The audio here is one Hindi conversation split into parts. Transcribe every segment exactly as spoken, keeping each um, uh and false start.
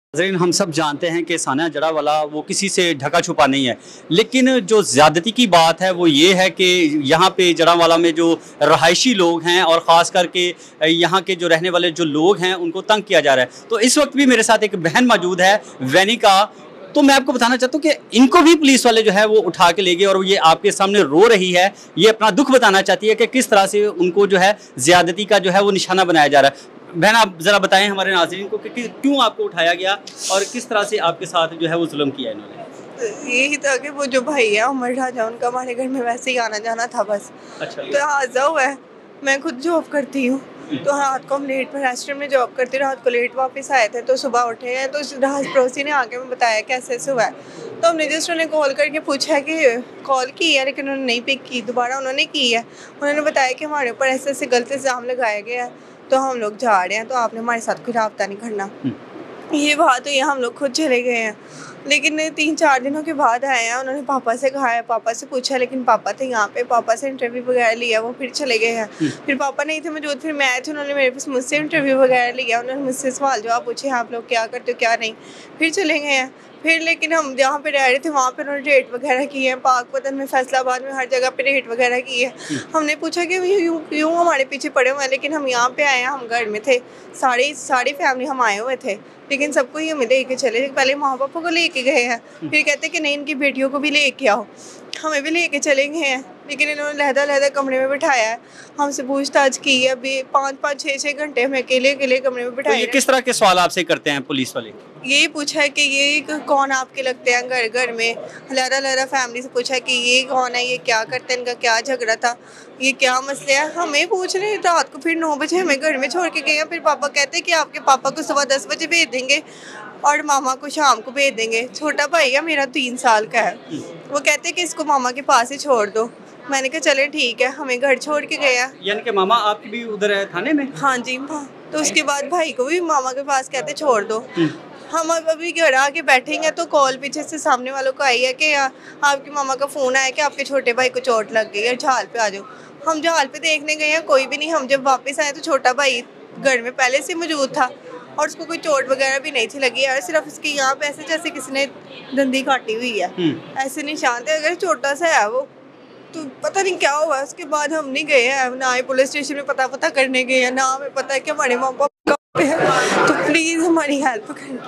नाज़रीन, हम सब जानते हैं कि सानिया जड़ावाला वो किसी से ढका छुपा नहीं है, लेकिन जो ज़्यादती की बात है वो ये है कि यहाँ पे जड़ावाला में जो रहायशी लोग हैं और ख़ास करके यहाँ के जो रहने वाले जो लोग हैं उनको तंग किया जा रहा है। तो इस वक्त भी मेरे साथ एक बहन मौजूद है वैनिका। तो मैं आपको बताना चाहता हूँ कि इनको भी पुलिस वाले जो है वो उठा के ले गए और ये आपके सामने रो रही है। ये अपना दुख बताना चाहती है कि किस तरह से उनको जो है ज़्यादती का जो है वो निशाना बनाया जा रहा है। बहन, आप ज़रा बताएं हमारे नाज़रीन को कि क्यों आपको उठाया गया और किस तरह से आपके साथ जो है वो जुल्म किया इन्होंने। यही था कि वो जो भाई है उमर राजा, उनका हमारे घर में वैसे ही आना जाना था बस। अच्छा, तो हादसा हुआ है। मैं खुद जॉब करती हूँ, तो रात को हम लेट पर रेस्टोरेंट में जॉब करती, रात को लेट वापस आए थे। तो सुबह उठे हैं तो रात पड़ोसी ने आके हमें बताया कि ऐसे ऐसे हुआ है। तो हमने जस्ट उन्हें कॉल करके पूछा कि कॉल की है, लेकिन उन्होंने नहीं पिक की। दोबारा उन्होंने की है, उन्होंने बताया कि हमारे ऊपर ऐसे ऐसे गलत इल्ज़ाम लगाया गया है, तो हम लोग जा रहे हैं, तो आपने हमारे साथ कोई रब्ता नहीं करना। ये बात हुई, हम लोग खुद चले गए हैं। लेकिन तीन चार दिनों के बाद आए हैं, उन्होंने पापा से कहा है, पापा से पूछा, लेकिन पापा थे यहाँ पे, पापा से इंटरव्यू वगैरह लिया, वो फिर चले गए हैं। फिर पापा नहीं थे मौजूद, फिर मैं आए थे, उन्होंने मेरे पास मुझसे इंटरव्यू वगैरह लिया, उन्होंने मुझसे सवाल जवाब पूछे, आप लोग क्या करते हो क्या नहीं, फिर चले गए हैं। फिर लेकिन हम जहाँ पे रह रहे थे वहाँ पे उन्होंने रेट वगैरह किए हैं, पाकपतन में, फैसलाबाद में, हर जगह पे रेट वगैरह की है। हमने पूछा कि यूँ क्यों हमारे पीछे पड़े हुए हैं, लेकिन हम यहाँ पे आए हैं, हम घर में थे, सारी सारी फैमिली हम आए हुए थे, लेकिन सबको ही हमें लेके चले। पहले माँ पापा को लेके गए हैं, फिर कहते कि नहीं इनकी बेटियों को भी लेके आओ, हमें भी लेके चले गए हैं। लेकिन इन्होंने लहदा लहदा कमरे में बिठाया है, हमसे पूछताछ की है, अभी पाँच पाँच छः छः घंटे हमें अकेले अकेले कमरे में बिठाया। तो ये किस तरह के सवाल आपसे करते हैं पुलिस वाले? यही पूछा है कि ये कौन आपके लगते हैं घर घर में, लहरा लहरा फैमिली से पूछा कि ये कौन है, ये क्या करते हैं, इनका क्या झगड़ा था, ये क्या मसले है, हमें पूछ रहे हैं। रात को फिर नौ बजे हमें घर में छोड़ के गए हैं। फिर पापा कहते हैं कि आपके पापा को सुबह दस बजे भेज देंगे और मामा को शाम को भेज देंगे। छोटा भाई है मेरा, तीन साल का है, वो कहते हैं कि इसको मामा के पास ही छोड़ दो। मैंने कहा चले ठीक है, हमें घर छोड़ के गया। यानी कि मामा आपकी भी उधर है थाने में? हाँ जी, हाँ। तो उसके बाद भाई को भी मामा के पास कहते छोड़ दो। हम अब अभी घर आके बैठेंगे तो कॉल पीछे से सामने वालों को आई है कि आपके मामा का फ़ोन आया कि आपके छोटे भाई को चोट लग गई है, झाल पे आ जाओ। हम झाल पे देखने गए हैं, कोई भी नहीं। हम जब वापस आए तो छोटा भाई घर में पहले से मौजूद था और उसको कोई चोट वगैरह भी नहीं थी लगी यार, सिर्फ उसके यहाँ पे ऐसे जैसे किसी ने दंदी काटी हुई है, ऐसे निशान थे। अगर छोटा सा है वो तो पता नहीं क्या हुआ। उसके बाद हम नहीं गए हैं, ना ही पुलिस स्टेशन में पता पता करने गए हैं, ना हमें पता है कि हमारे माँ बाप पे है। तो प्लीज़ हमारी हेल्प करें।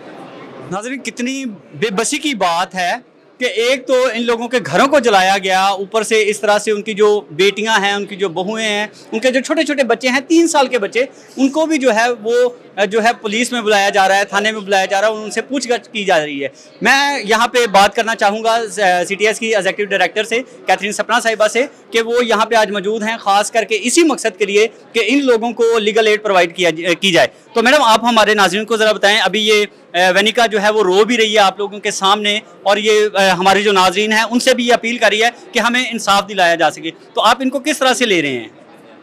नाज़रीन, कितनी बेबसी की बात है कि एक तो इन लोगों के घरों को जलाया गया, ऊपर से इस तरह से उनकी जो बेटियां हैं, उनकी जो बहुएं हैं, उनके जो छोटे छोटे बच्चे हैं, तीन साल के बच्चे, उनको भी जो है वो जो है पुलिस में बुलाया जा रहा है, थाने में बुलाया जा रहा है और उनसे पूछताछ की जा रही है। मैं यहाँ पे बात करना चाहूँगा सी टी एस की एग्जीक्यूटिव डायरेक्टर से, कैथरीन सपना साहिबा से, कि वो यहाँ पे आज मौजूद हैं ख़ास करके इसी मकसद के लिए कि इन लोगों को लीगल एड प्रोवाइड किया की जाए। तो मैडम, आप हमारे नाज़रीन को ज़रा बताएं, अभी ये वैनिका जो है वो रो भी रही है आप लोगों के सामने और ये हमारे जो नाज़रीन हैं उनसे भी ये अपील कर रही है कि हमें इंसाफ दिलाया जा सके, तो आप इनको किस तरह से ले रहे हैं?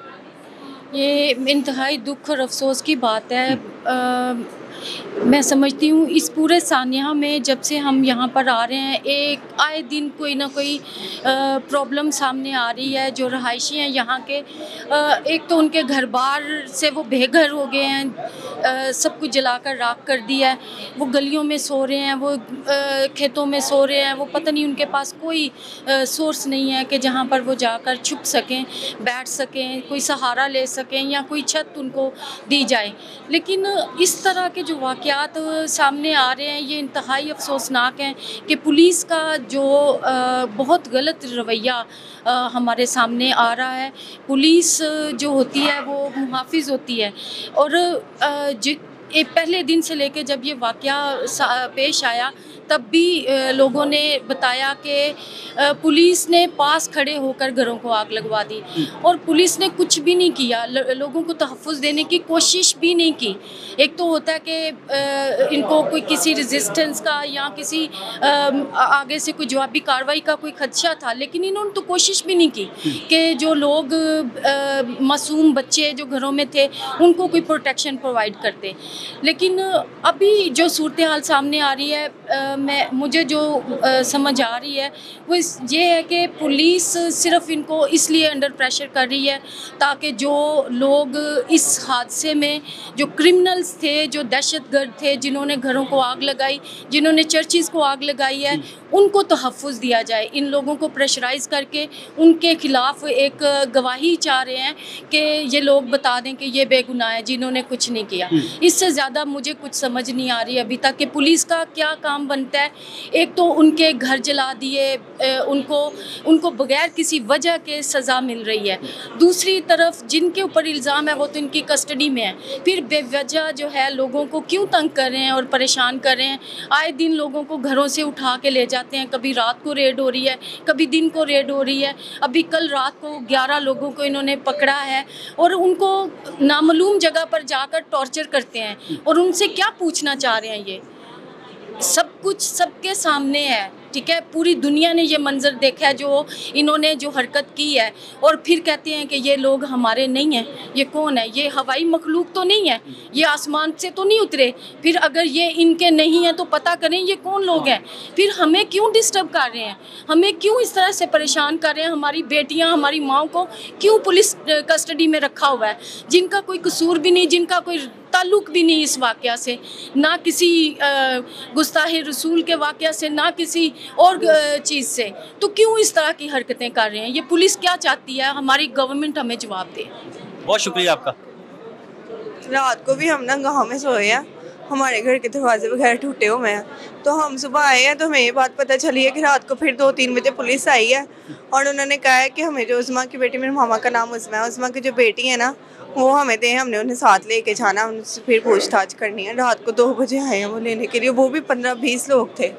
ये इंतहाई दुख और अफसोस की बात है। आ, मैं समझती हूँ इस पूरे सानिया में जब से हम यहाँ पर आ रहे हैं, एक आए दिन कोई ना कोई प्रॉब्लम सामने आ रही है। जो रहायशी हैं यहाँ के, आ, एक तो उनके घर बार से वो बेघर हो गए हैं, आ, सब कुछ जलाकर राख कर दिया है। वो गलियों में सो रहे हैं, वो आ, खेतों में सो रहे हैं, वो पता नहीं उनके पास कोई आ, सोर्स नहीं है कि जहाँ पर वो जाकर छुप सकें, बैठ सकें, कोई सहारा ले सकें या कोई छत उनको दी जाए। लेकिन इस तरह के जो वाक़यात सामने आ रहे हैं ये इंतहाई अफसोसनाक हैं कि पुलिस का जो आ, बहुत गलत रवैया हमारे सामने आ रहा है। पुलिस जो होती है वो मुहाफ़िज़ होती है और आ, जि पहले दिन से लेकर जब ये वाक़या पेश आया तब भी लोगों ने बताया कि पुलिस ने पास खड़े होकर घरों को आग लगवा दी और पुलिस ने कुछ भी नहीं किया, लोगों को तहफ़्फ़ुज़ देने की कोशिश भी नहीं की। एक तो होता है कि इनको कोई किसी रेजिस्टेंस का या किसी आगे से कोई जवाबी कार्रवाई का कोई खदशा था, लेकिन इन्होंने तो कोशिश भी नहीं की कि जो लोग मासूम बच्चे जो घरों में थे उनको कोई प्रोटेक्शन प्रोवाइड करते। लेकिन अभी जो सूरत हाल सामने आ रही है, आ, मैं मुझे जो आ, समझ आ रही है वो इस ये है कि पुलिस सिर्फ इनको इसलिए अंडर प्रेशर कर रही है ताकि जो लोग इस हादसे में जो क्रिमिनल्स थे, जो दहशतगर्द थे, जिन्होंने घरों को आग लगाई, जिन्होंने चर्चिज़ को आग लगाई है, उनको तहफ़्फ़ुज़ दिया जाए। इन लोगों को प्रेशराइज़ करके उनके ख़िलाफ़ एक गवाही चाह रहे हैं कि ये लोग बता दें कि ये बेगुनाह है, जिन्होंने कुछ नहीं किया। इससे ज़्यादा मुझे कुछ समझ नहीं आ रही अभी तक कि पुलिस का क्या काम बनता है। एक तो उनके घर जला दिए, उनको उनको बगैर किसी वजह के सज़ा मिल रही है, दूसरी तरफ जिनके ऊपर इल्ज़ाम है वो तो इनकी कस्टडी में है, फिर बेवजह जो है लोगों को क्यों तंग कर रहे हैं और परेशान कर रहे हैं। आए दिन लोगों को घरों से उठा के ले जाते हैं, कभी रात को रेड हो रही है, कभी दिन को रेड हो रही है। अभी कल रात को ग्यारह लोगों को इन्होंने पकड़ा है और उनको नामालूम जगह पर जाकर टॉर्चर करते हैं और उनसे क्या पूछना चाह रहे हैं। ये सब कुछ सबके सामने है, ठीक है, पूरी दुनिया ने ये मंजर देखा है जो इन्होंने जो हरकत की है, और फिर कहते हैं कि ये लोग हमारे नहीं हैं। ये कौन है? ये हवाई मखलूक तो नहीं है, ये आसमान से तो नहीं उतरे। फिर अगर ये इनके नहीं है तो पता करें ये कौन लोग हैं। फिर हमें क्यों डिस्टर्ब कर रहे हैं, हमें क्यों इस तरह से परेशान कर रहे हैं। हमारी बेटियां, हमारी माओ को क्यों पुलिस कस्टडी में रखा हुआ है, जिनका कोई कसूर भी नहीं, जिनका कोई ताल्लुक भी नहीं इस वाक़या से, ना किसी गुस्ताहे रसूल के वाक़या से, ना किसी और चीज़ से। तो क्यों इस तरह की हरकतें कर रहे हैं? ये पुलिस क्या चाहती है? हमारी गवर्नमेंट हमें जवाब दे। बहुत शुक्रिया आपका। रात को भी हम ना गाँव में सोए हैं, हमारे घर के दरवाजे वगैरह टूटे हुए हैं, तो हम सुबह आए हैं तो हमें ये बात पता चली है कि रात को फिर दो तीन बजे पुलिस आई है और उन्होंने कहा है कि हमें जो उस्मा की बेटी, मेरे मामा का नाम उस्मा है, उस्मा की जो बेटी है ना वो हमें दें, हमने उन्हें साथ लेके जाना, उनसे फिर पूछताछ करनी है। रात को दो बजे आए हैं वो लेने के लिए, वो भी पंद्रह बीस लोग थे।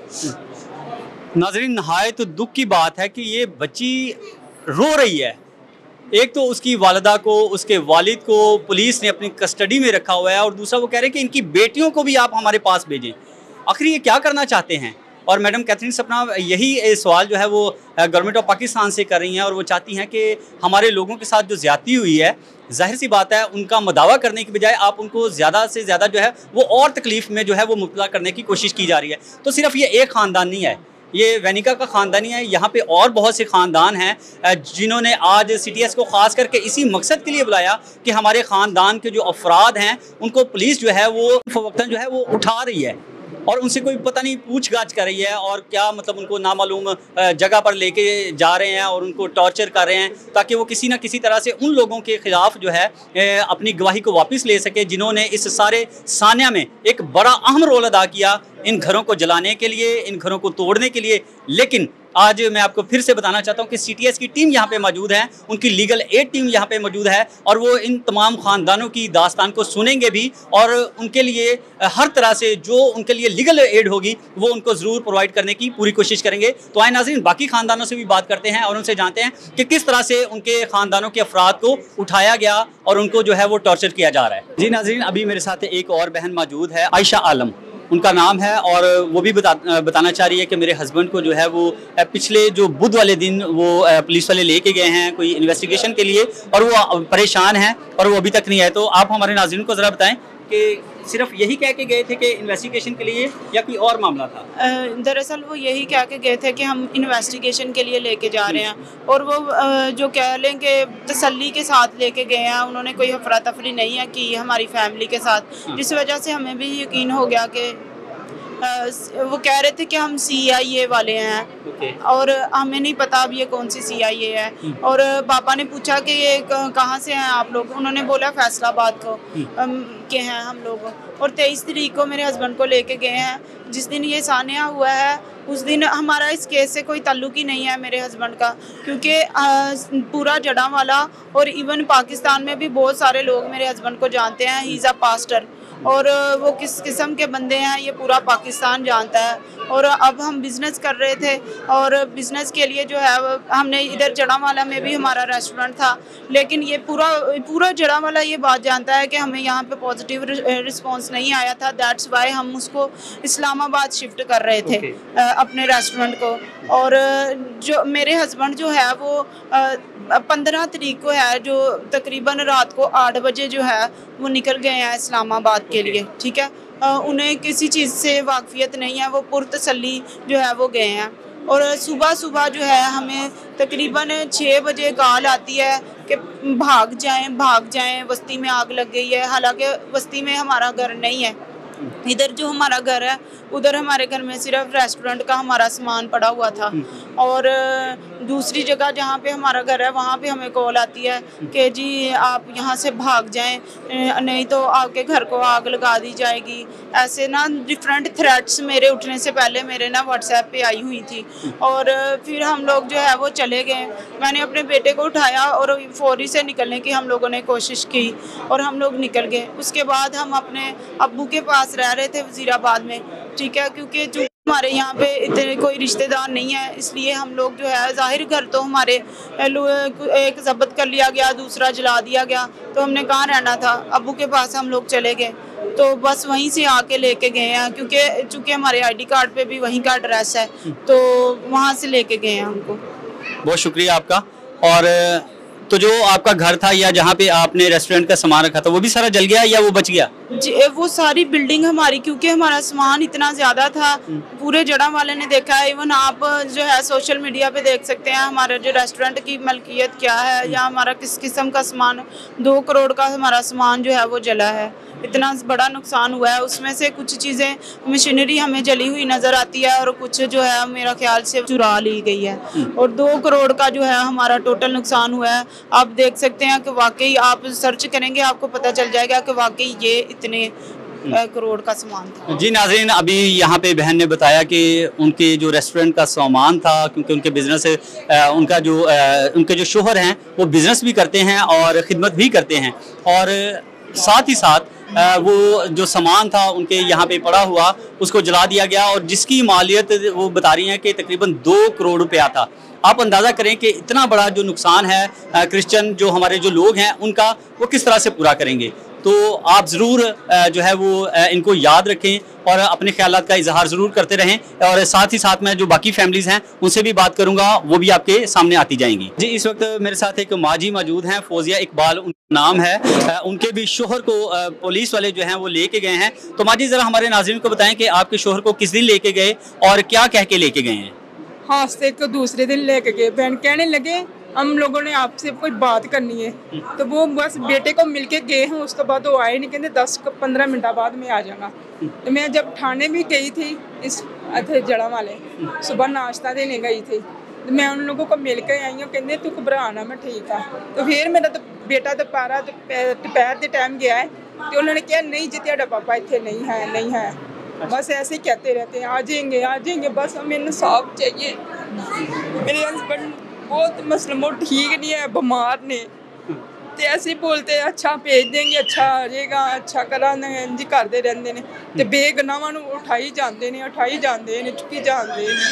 नाज़रीन, नहायत दुख की बात है कि ये बच्ची रो रही है। एक तो उसकी वालिदा को, उसके वालिद को पुलिस ने अपनी कस्टडी में रखा हुआ है, और दूसरा वो कह रहे हैं कि इनकी बेटियों को भी आप हमारे पास भेजें। आखिर ये क्या करना चाहते हैं? और मैडम कैथरीन सपना यही सवाल जो है वो गवर्नमेंट ऑफ पाकिस्तान से कर रही हैं, और वो चाहती हैं कि हमारे लोगों के साथ जो ज़्यादती हुई है, जाहिर सी बात है उनका मदावा करने की बजाय आप उनको ज़्यादा से ज़्यादा जो है वो और तकलीफ़ में जो है वो मुब्तला करने की कोशिश की जा रही है। तो सिर्फ ये एक ख़ानदान नहीं है, ये वैनिका का ख़ानदान ही है, यहाँ पे और बहुत से ख़ानदान हैं जिन्होंने आज सी टी एस को ख़ास करके इसी मकसद के लिए बुलाया कि हमारे ख़ानदान के जो अफराद हैं उनको पुलिस जो है वो वक्तन जो है वो उठा रही है और उनसे कोई पता नहीं पूछ गाछ कर रही है, और क्या मतलब उनको नामालूम जगह पर लेके जा रहे हैं और उनको टॉर्चर कर रहे हैं ताकि वो किसी ना किसी तरह से उन लोगों के ख़िलाफ़ जो है अपनी गवाही को वापस ले सके जिन्होंने इस सारे सानिया में एक बड़ा अहम रोल अदा किया इन घरों को जलाने के लिए, इन घरों को तोड़ने के लिए। लेकिन आज मैं आपको फिर से बताना चाहता हूं कि सी टी एस की टीम यहाँ पे मौजूद है, उनकी लीगल एड टीम यहाँ पे मौजूद है, और वो इन तमाम ख़ानदानों की दास्तान को सुनेंगे भी और उनके लिए हर तरह से जो उनके लिए लीगल एड होगी वो उनको ज़रूर प्रोवाइड करने की पूरी कोशिश करेंगे। तो आए नाज़रीन, बाकी ख़ानदानों से भी बात करते हैं और उनसे जानते हैं कि किस तरह से उनके ख़ानदानों के अफराद को उठाया गया और उनको जो है वो टॉर्चर किया जा रहा है। जी नाज़रीन, अभी मेरे साथ एक और बहन मौजूद है, आयशा आलम उनका नाम है, और वो भी बता बताना चाह रही है कि मेरे हस्बैंड को जो है वो पिछले जो बुध वाले दिन वो पुलिस वाले लेके गए हैं कोई इन्वेस्टिगेशन के लिए, और वो परेशान हैं और वो अभी तक नहीं आए। तो आप हमारे नाज़रीन को ज़रा बताएं कि सिर्फ यही कह के गए थे कि इन्वेस्टिगेशन के लिए या कोई और मामला था? दरअसल वो यही कह के गए थे कि हम इन्वेस्टिगेशन के लिए लेके जा रहे हैं, और वो जो कह लें कि तसल्ली के साथ लेके गए हैं, उन्होंने कोई अफरा तफरी नहीं है कि हमारी फैमिली के साथ, जिस वजह से हमें भी यकीन हो गया कि वो कह रहे थे कि हम सी आई ए वाले हैं, okay. और हमें नहीं पता अब ये कौन सी सी आई ए है। hmm. और पापा ने पूछा कि ये कहाँ से हैं आप लोग, उन्होंने बोला फैसलाबाद को hmm. के हैं हम लोग, और तेईस तारीख को मेरे हस्बैंड को लेके गए हैं। जिस दिन ये सानिया हुआ है उस दिन हमारा इस केस से कोई ताल्लुक ही नहीं है मेरे हस्बैंड का, क्योंकि पूरा जड़ांवाला और इवन पाकिस्तान में भी बहुत सारे लोग मेरे हस्बैंड को जानते हैं। ही इज़ अ पास्टर, और वो किस किस्म के बंदे हैं ये पूरा पाकिस्तान जानता है। और अब हम बिज़नेस कर रहे थे, और बिज़नेस के लिए जो है हमने इधर जड़ांवाला में भी हमारा रेस्टोरेंट था, लेकिन ये पूरा पूरा जड़ांवाला ये बात जानता है कि हमें यहाँ पे पॉजिटिव रिस्पांस नहीं आया था। दैट्स वाई हम उसको इस्लामाबाद शिफ्ट कर रहे थे, okay. अपने रेस्टोरेंट को। और जो मेरे हस्बैंड जो है वो पंद्रह तारीख को है, जो तकरीबन रात को आठ बजे जो है वो निकल गए हैं इस्लामाबाद तक के लिए, ठीक है। अ, उन्हें किसी चीज़ से वाकफियत नहीं है, वो पुरतसल्ली जो है वो गए हैं। और सुबह सुबह जो है हमें तकरीबन छः बजे कॉल आती है कि भाग जाएं भाग जाएं बस्ती में आग लग गई है। हालांकि बस्ती में हमारा घर नहीं है, इधर जो हमारा घर है उधर हमारे घर में सिर्फ रेस्टोरेंट का हमारा सामान पड़ा हुआ था। और दूसरी जगह जहाँ पे हमारा घर है वहाँ पे हमें कॉल आती है कि जी आप यहाँ से भाग जाएं, नहीं तो आपके घर को आग लगा दी जाएगी। ऐसे ना डिफरेंट थ्रेट्स मेरे उठने से पहले मेरे ना व्हाट्सएप पे आई हुई थी। और फिर हम लोग जो है वो चले गए। मैंने अपने बेटे को उठाया और फौरी से निकलने की हम लोगों ने कोशिश की और हम लोग निकल गए। उसके बाद हम अपने अब्बू के पास रह रहे थे वजीराबाद में, ठीक है, क्योंकि जो हमारे यहाँ पे इतने कोई रिश्तेदार नहीं है, इसलिए हम लोग जो है ज़ाहिर घर तो हमारे एक जब्त कर लिया गया, दूसरा जला दिया गया, तो हमने कहाँ रहना था। अब्बू के पास हम लोग चले गए, तो बस वहीं से आके लेके गए हैं, क्योंकि चूँकि हमारे आईडी कार्ड पे भी वहीं का एड्रेस है, तो वहाँ से लेके गए हैं हमको। बहुत शुक्रिया आपका। और तो जो आपका घर था या जहाँ पे आपने रेस्टोरेंट का सामान रखा था वो भी सारा जल गया या वो बच गया? जी, वो सारी बिल्डिंग हमारी, क्योंकि हमारा सामान इतना ज़्यादा था, पूरे जड़ा वाले ने देखा है। इवन आप जो है सोशल मीडिया पे देख सकते हैं हमारे जो रेस्टोरेंट की मलकियत क्या है या हमारा किस किस्म का सामान। दो करोड़ का हमारा सामान जो है वो जला है, इतना बड़ा नुकसान हुआ है। उसमें से कुछ चीज़ें मशीनरी हमें जली हुई नज़र आती है और कुछ जो है मेरा ख्याल से चुरा ली गई है। और दो करोड़ का जो है हमारा टोटल नुकसान हुआ है। आप देख सकते हैं कि वाकई आप सर्च करेंगे आपको पता चल जाएगा कि वाकई ये इतने करोड़ का सामान था। जी नाज़रीन, अभी यहाँ पे बहन ने बताया कि उनके जो रेस्टोरेंट का सामान था, क्योंकि उनके बिजनेस उनका जो उनके जो शोहर हैं वो बिजनेस भी करते हैं और ख़िदमत भी करते हैं, और साथ ही साथ वो जो सामान था उनके यहाँ पे पड़ा हुआ उसको जला दिया गया, और जिसकी मालियत वो बता रही हैं कि तकरीबन दो करोड़ रुपया था। आप अंदाज़ा करें कि इतना बड़ा जो नुकसान है क्रिश्चियन जो हमारे जो लोग हैं उनका वो किस तरह से पूरा करेंगे। तो आप ज़रूर जो है वो इनको याद रखें और अपने ख्यालात का इजहार ज़रूर करते रहें, और साथ ही साथ मैं जो बाकी फैमिलीज़ हैं उनसे भी बात करूंगा, वो भी आपके सामने आती जाएंगी। जी, इस वक्त मेरे साथ एक माजी मौजूद हैं, फौजिया इकबाल उनका नाम है। उनके भी शोहर को पुलिस वाले जो हैं वो लेके गए हैं। तो माजी ज़रा हमारे नाज़रीन को बताएं कि आपके शोहर को किस दिन लेके गए और क्या कह के लेके गए हैं? हादसे को दूसरे दिन लेके गए। बहन कहने लगे हम लोगों ने आपसे कोई बात करनी है, तो वो बस बेटे को मिलके गए हैं। उसके बाद वो आए नहीं, कहते दस पंद्रह मिनट बाद में आ जाऊंगा। तो मैं जब थाने भी गई थी इस थे जड़ा वाले, सुबह नाश्ता देने गई थी, तो मैं उन लोगों को मिल के आई हूँ। कहते तू घबराना, मैं ठीक है। तो फिर मेरा तो बेटा दोपहर दोपहर के टाइम गया है, तो उन्होंने कहा नहीं जी तेरा पापा इतने नहीं है नहीं है, बस ऐसे ही कहते रहते हैं आ जाएंगे आ जाएंगे, बस हमें इंसाफ चाहिए। मेरे हस्बैंड बहुत मतलब वो ठीक नहीं है, बीमार ने, तो ऐसे ही बोलते हैं अच्छा भेज देंगे, अच्छा आ जाएगा, अच्छा करा जी करते रहते हैं। तो बेगुनाहां नूं उठाई जाते हैं उठाई जाते हैं चुकी जाते हैं।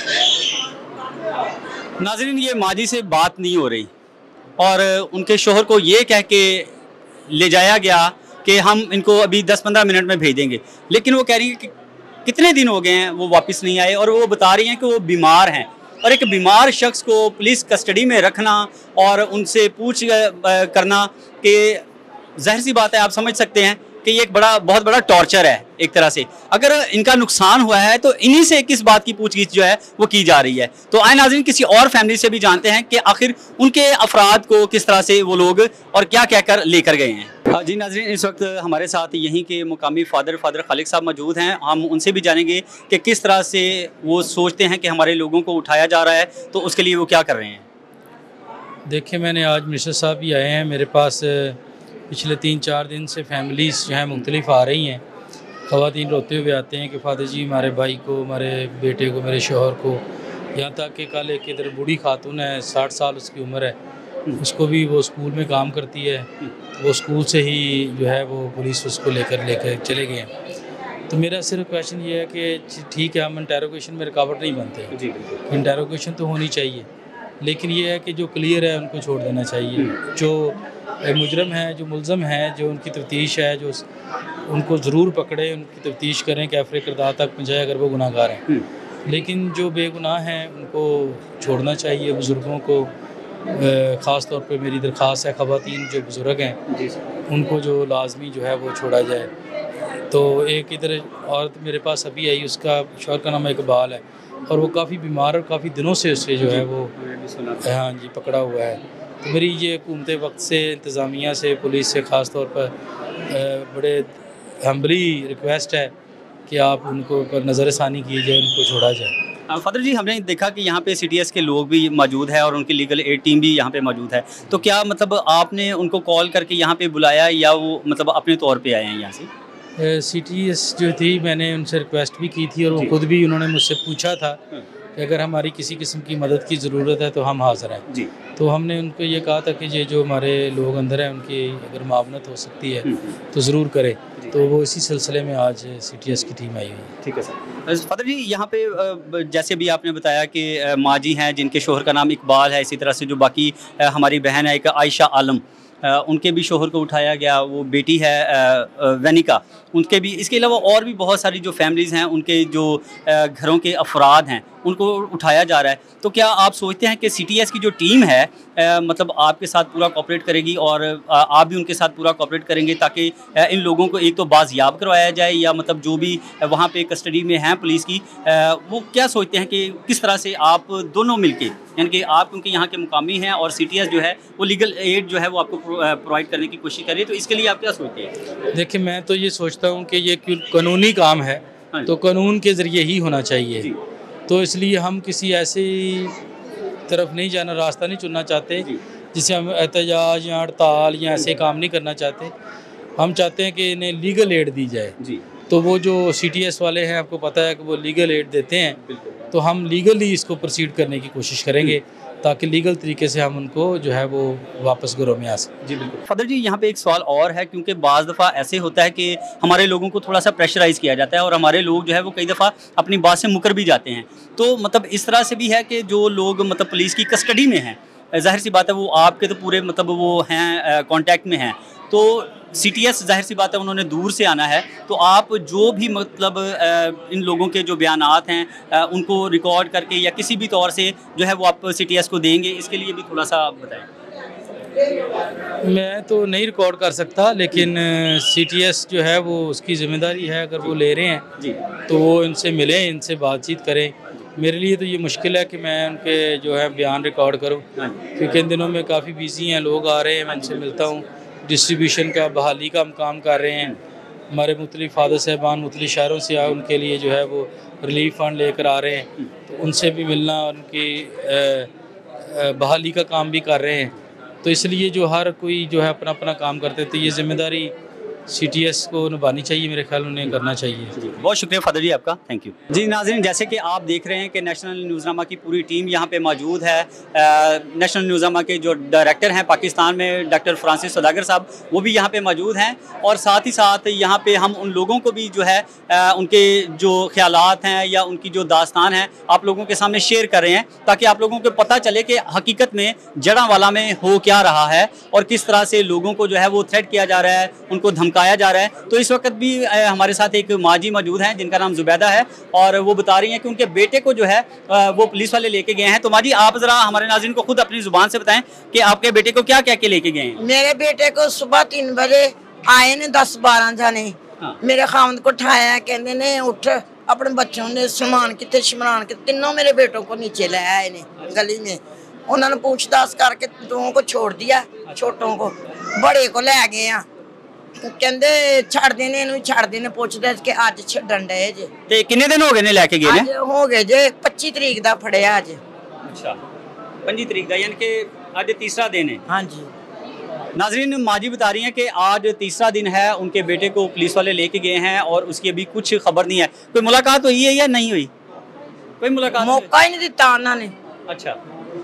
नाज़रीन, ये माजी से बात नहीं हो रही और उनके शोहर को ये कह के ले जाया गया कि हम इनको अभी दस पंद्रह मिनट में भेजेंगे, लेकिन वो कह रही है कि कितने दिन हो गए हैं वो वापस नहीं आए, और वो बता रही हैं कि वो बीमार हैं। और एक बीमार शख्स को पुलिस कस्टडी में रखना और उनसे पूछ करना कि ज़ाहिर सी बात है, आप समझ सकते हैं कि ये एक बड़ा बहुत बड़ा टॉर्चर है एक तरह से। अगर इनका नुकसान हुआ है तो इन्हीं से किस बात की पूछगिछ जो है वो की जा रही है। तो आए नाज़रीन, किसी और फैमिली से भी जानते हैं कि आखिर उनके अफराद को किस तरह से वो लोग और क्या कहकर लेकर गए हैं। जी नाज़रीन, इस वक्त हमारे साथ यहीं के मुकामी फादर फादर खालिक साहब मौजूद हैं। हम उनसे भी जानेंगे कि किस तरह से वो सोचते हैं कि हमारे लोगों को उठाया जा रहा है, तो उसके लिए वो क्या कर रहे हैं। देखिए, मैंने आज मिनिस्टर साहब भी आए हैं मेरे पास। पिछले तीन चार दिन से फैमिलीज़ जो हैं मुख्तलिफ आ रही हैं, ख़वातीन रोते हुए आते हैं कि फ़ादर जी हमारे भाई को, हमारे बेटे को, मेरे शोहर को, यहाँ तक कि कल एक इधर बूढ़ी खातून है, साठ साल उसकी उम्र है, उसको भी वो स्कूल में काम करती है, वो स्कूल से ही जो है वो पुलिस उसको लेकर लेकर चले गए हैं। तो मेरा सिर्फ क्वेश्चन ये है कि ठीक है, हम इंटेरोगेशन में रुकावट नहीं बनते, इंटेरोगेशन तो होनी चाहिए, लेकिन ये है कि जो क्लियर है उनको छोड़ देना चाहिए। जो मुजरम है, जो मुलज़म है, जो उनकी तफ्तीश है, जो उनको ज़रूर पकड़े, उनकी तफ्तीश करें, कैफ़रे किरदार तक पहुँचाए अगर वो गुनाहगार हैं। लेकिन जो बेगुनाह हैं उनको छोड़ना चाहिए। बुज़ुर्गों को ख़ास तौर पे मेरी दरख्वास्त है, ख़वातीन जो बुज़ुर्ग हैं उनको जो लाजमी जो है वो छोड़ा जाए। तो एक इधर औरत मेरे पास अभी आई, उसका शौहर का नाम इकबाल है और वो काफ़ी बीमार और काफ़ी दिनों से उससे जो है वो हाँ जी पकड़ा हुआ है। तो मेरी ये हुकूमत वक्त से, इंतज़ामिया से, पुलिस से ख़ास तौर पर बड़े हम्बली रिक्वेस्ट है कि आप उनको पर नज़रसानी की जाए, उनको छोड़ा जाए। फादर जी, हमने देखा कि यहाँ पे सीटीएस के लोग भी मौजूद है और उनकी लीगल एड टीम भी यहाँ पे मौजूद है, तो क्या मतलब आपने उनको कॉल करके यहाँ पे बुलाया या वो मतलब अपने तौर पे आए हैं यहाँ से? सी टी एस जो थी, मैंने उनसे रिक्वेस्ट भी की थी और वो खुद भी उन्होंने मुझसे पूछा था कि अगर हमारी किसी किस्म की मदद की ज़रूरत है तो हम हाज़िर हैं जी। तो हमने उनको ये कहा था कि ये जो हमारे लोग अंदर हैं उनकी अगर मावनत हो सकती है तो ज़रूर करें। तो वो इसी सिलसिले में आज सी टी एस की टीम आई हुई है। ठीक है सर। फादर जी, यहाँ पे जैसे भी आपने बताया कि माँ जी हैं जिनके शोहर का नाम इकबाल है, इसी तरह से जो बाकी हमारी बहन है एक आयशा आलम, उनके भी शोहर को उठाया गया, वो बेटी है वैनिका, उनके भी, इसके अलावा और भी बहुत सारी जो फैमिलीज़ हैं उनके जो घरों के अफराद हैं उनको उठाया जा रहा है। तो क्या आप सोचते हैं कि सीटीएस की जो टीम है आ, मतलब आपके साथ पूरा कोऑपरेट करेगी और आ, आप भी उनके साथ पूरा कोऑपरेट करेंगे ताकि आ, इन लोगों को एक तो बाजियाब करवाया जाए, या मतलब जो भी वहाँ पे कस्टडी में हैं पुलिस की, आ, वो क्या सोचते हैं कि किस तरह से आप दोनों मिलके, यानी कि आप क्योंकि यहाँ के मुकामी हैं और सीटीएस जो है वो लीगल एड जो है वो आपको प्रोवाइड करने की कोशिश कर रही है, तो इसके लिए आप क्या सोचते हैं? देखिए, मैं तो ये सोचता हूँ कि ये कानूनी काम है तो कानून के ज़रिए ही होना चाहिए, तो इसलिए हम किसी ऐसी तरफ नहीं जाना, रास्ता नहीं चुनना चाहते जिससे हम एहतजाज या हड़ताल या ऐसे काम नहीं करना चाहते। हम चाहते हैं कि इन्हें लीगल एड दी जाए जी। तो वो जो सीटीएस वाले हैं, आपको पता है कि वो लीगल एड देते हैं, तो हम लीगली इसको प्रोसीड करने की कोशिश करेंगे ताकि लीगल तरीके से हम उनको जो है वो वापस घरों में आ सकें। जी बिल्कुल। फादर जी, यहाँ पे एक सवाल और है, क्योंकि बाज़ दफ़ा ऐसे होता है कि हमारे लोगों को थोड़ा सा प्रेशराइज़ किया जाता है और हमारे लोग जो है वो कई दफ़ा अपनी बात से मुकर भी जाते हैं। तो मतलब इस तरह से भी है कि जो लोग मतलब पुलिस की कस्टडी में हैं, जाहिर सी बात है वो आपके तो पूरे मतलब वो हैं कांटेक्ट में हैं, तो सीटीएस जाहिर सी बात है उन्होंने दूर से आना है, तो आप जो भी मतलब इन लोगों के जो बयानात हैं उनको रिकॉर्ड करके या किसी भी तौर से जो है वो आप सीटीएस को देंगे, इसके लिए भी थोड़ा सा बताएं। मैं तो नहीं रिकॉर्ड कर सकता, लेकिन सीटीएस जो है वो उसकी ज़िम्मेदारी है, अगर वो ले रहे हैं जी तो वो इनसे मिलें, इनसे बातचीत करें। मेरे लिए तो ये मुश्किल है कि मैं उनके जो है बयान रिकॉर्ड करूं, क्योंकि इन दिनों में काफ़ी बिजी हैं, लोग आ रहे हैं, मैं उनसे मिलता हूं, डिस्ट्रीब्यूशन का, बहाली का हम काम कर रहे हैं। हमारे मुख्तलिफ फादर साहबान मुख्तलिफ शहरों से आए, उनके लिए जो है वो रिलीफ फंड लेकर आ रहे हैं, तो उनसे भी मिलना और उनकी बहाली का काम भी कर रहे हैं। तो इसलिए जो हर कोई जो है अपना अपना काम करते, तो ये ज़िम्मेदारी सीटीएस को निभानी चाहिए, मेरे ख्याल उन्हें करना चाहिए। बहुत शुक्रिया फादर जी आपका, थैंक यू जी। नाज़रीन, जैसे कि आप देख रहे हैं कि नेशनल न्यूज़नामा की पूरी टीम यहाँ पे मौजूद है। नेशनल न्यूज़नामा के जो डायरेक्टर हैं पाकिस्तान में, डॉक्टर फ्रांसिस सौदागर साहब, वो भी यहाँ पे मौजूद हैं, और साथ ही साथ यहाँ पे हम उन लोगों को भी जो है आ, उनके जो ख्यालात हैं या उनकी जो दास्तान है आप लोगों के सामने शेयर कर रहे हैं, ताकि आप लोगों को पता चले कि हकीकत में जड़ांवाला में हो क्या रहा है और किस तरह से लोगों को जो है वो थ्रेट किया जा रहा है, उनको धमकाया जा रहा है। तो इस वक्त भी हमारे साथ एक माँ जी मौजूद हैं जिनका नाम जुबैदा है, और वो बता रही हैं कि उनके बेटे को जो है वो पुलिस वाले लेके गए हैं। तो माँ जी, आप जरा हमारे नाज़रीन को खुद अपनी जुबान से बताएं कि आपके बेटे को क्या क्या के लेके गए हैं। मेरे बेटे को सुबह तीन बजे आए ने दस बारह जाने, हाँ। मेरे खामद को उठाया, कहते ने उठ, अपने बच्चों ने सलमान कितने शमरान के तीनों मेरे बेटों को नीचे ले आए ने गली में, उन्होंने पूछताछ करके दोनों को छोड़ दिया, छोटों को, बड़े को ले गए हैं, कहते छड़ देने इन्हू छड़ देने, पूछते कि अज छड्डन डे जे। ते कितने दिन हो गए ने लेके गए ने? हो गए जे पच्ची तरीक दा फड़िया अज। अच्छा, पच्ची तरीक दा, यानी कि आज तीसरा दिन है। हाँ जी। नाज़रीन, माँ जी बता रही हैं कि आज तीसरा दिन है, उनके बेटे को पुलिस वाले लेके गए हैं और उसकी अभी कुछ खबर नहीं है। कोई मुलाकात हुई है या नहीं हुई? कोई मुलाकात, मौका ही नहीं दिता उन्होंने। अच्छा,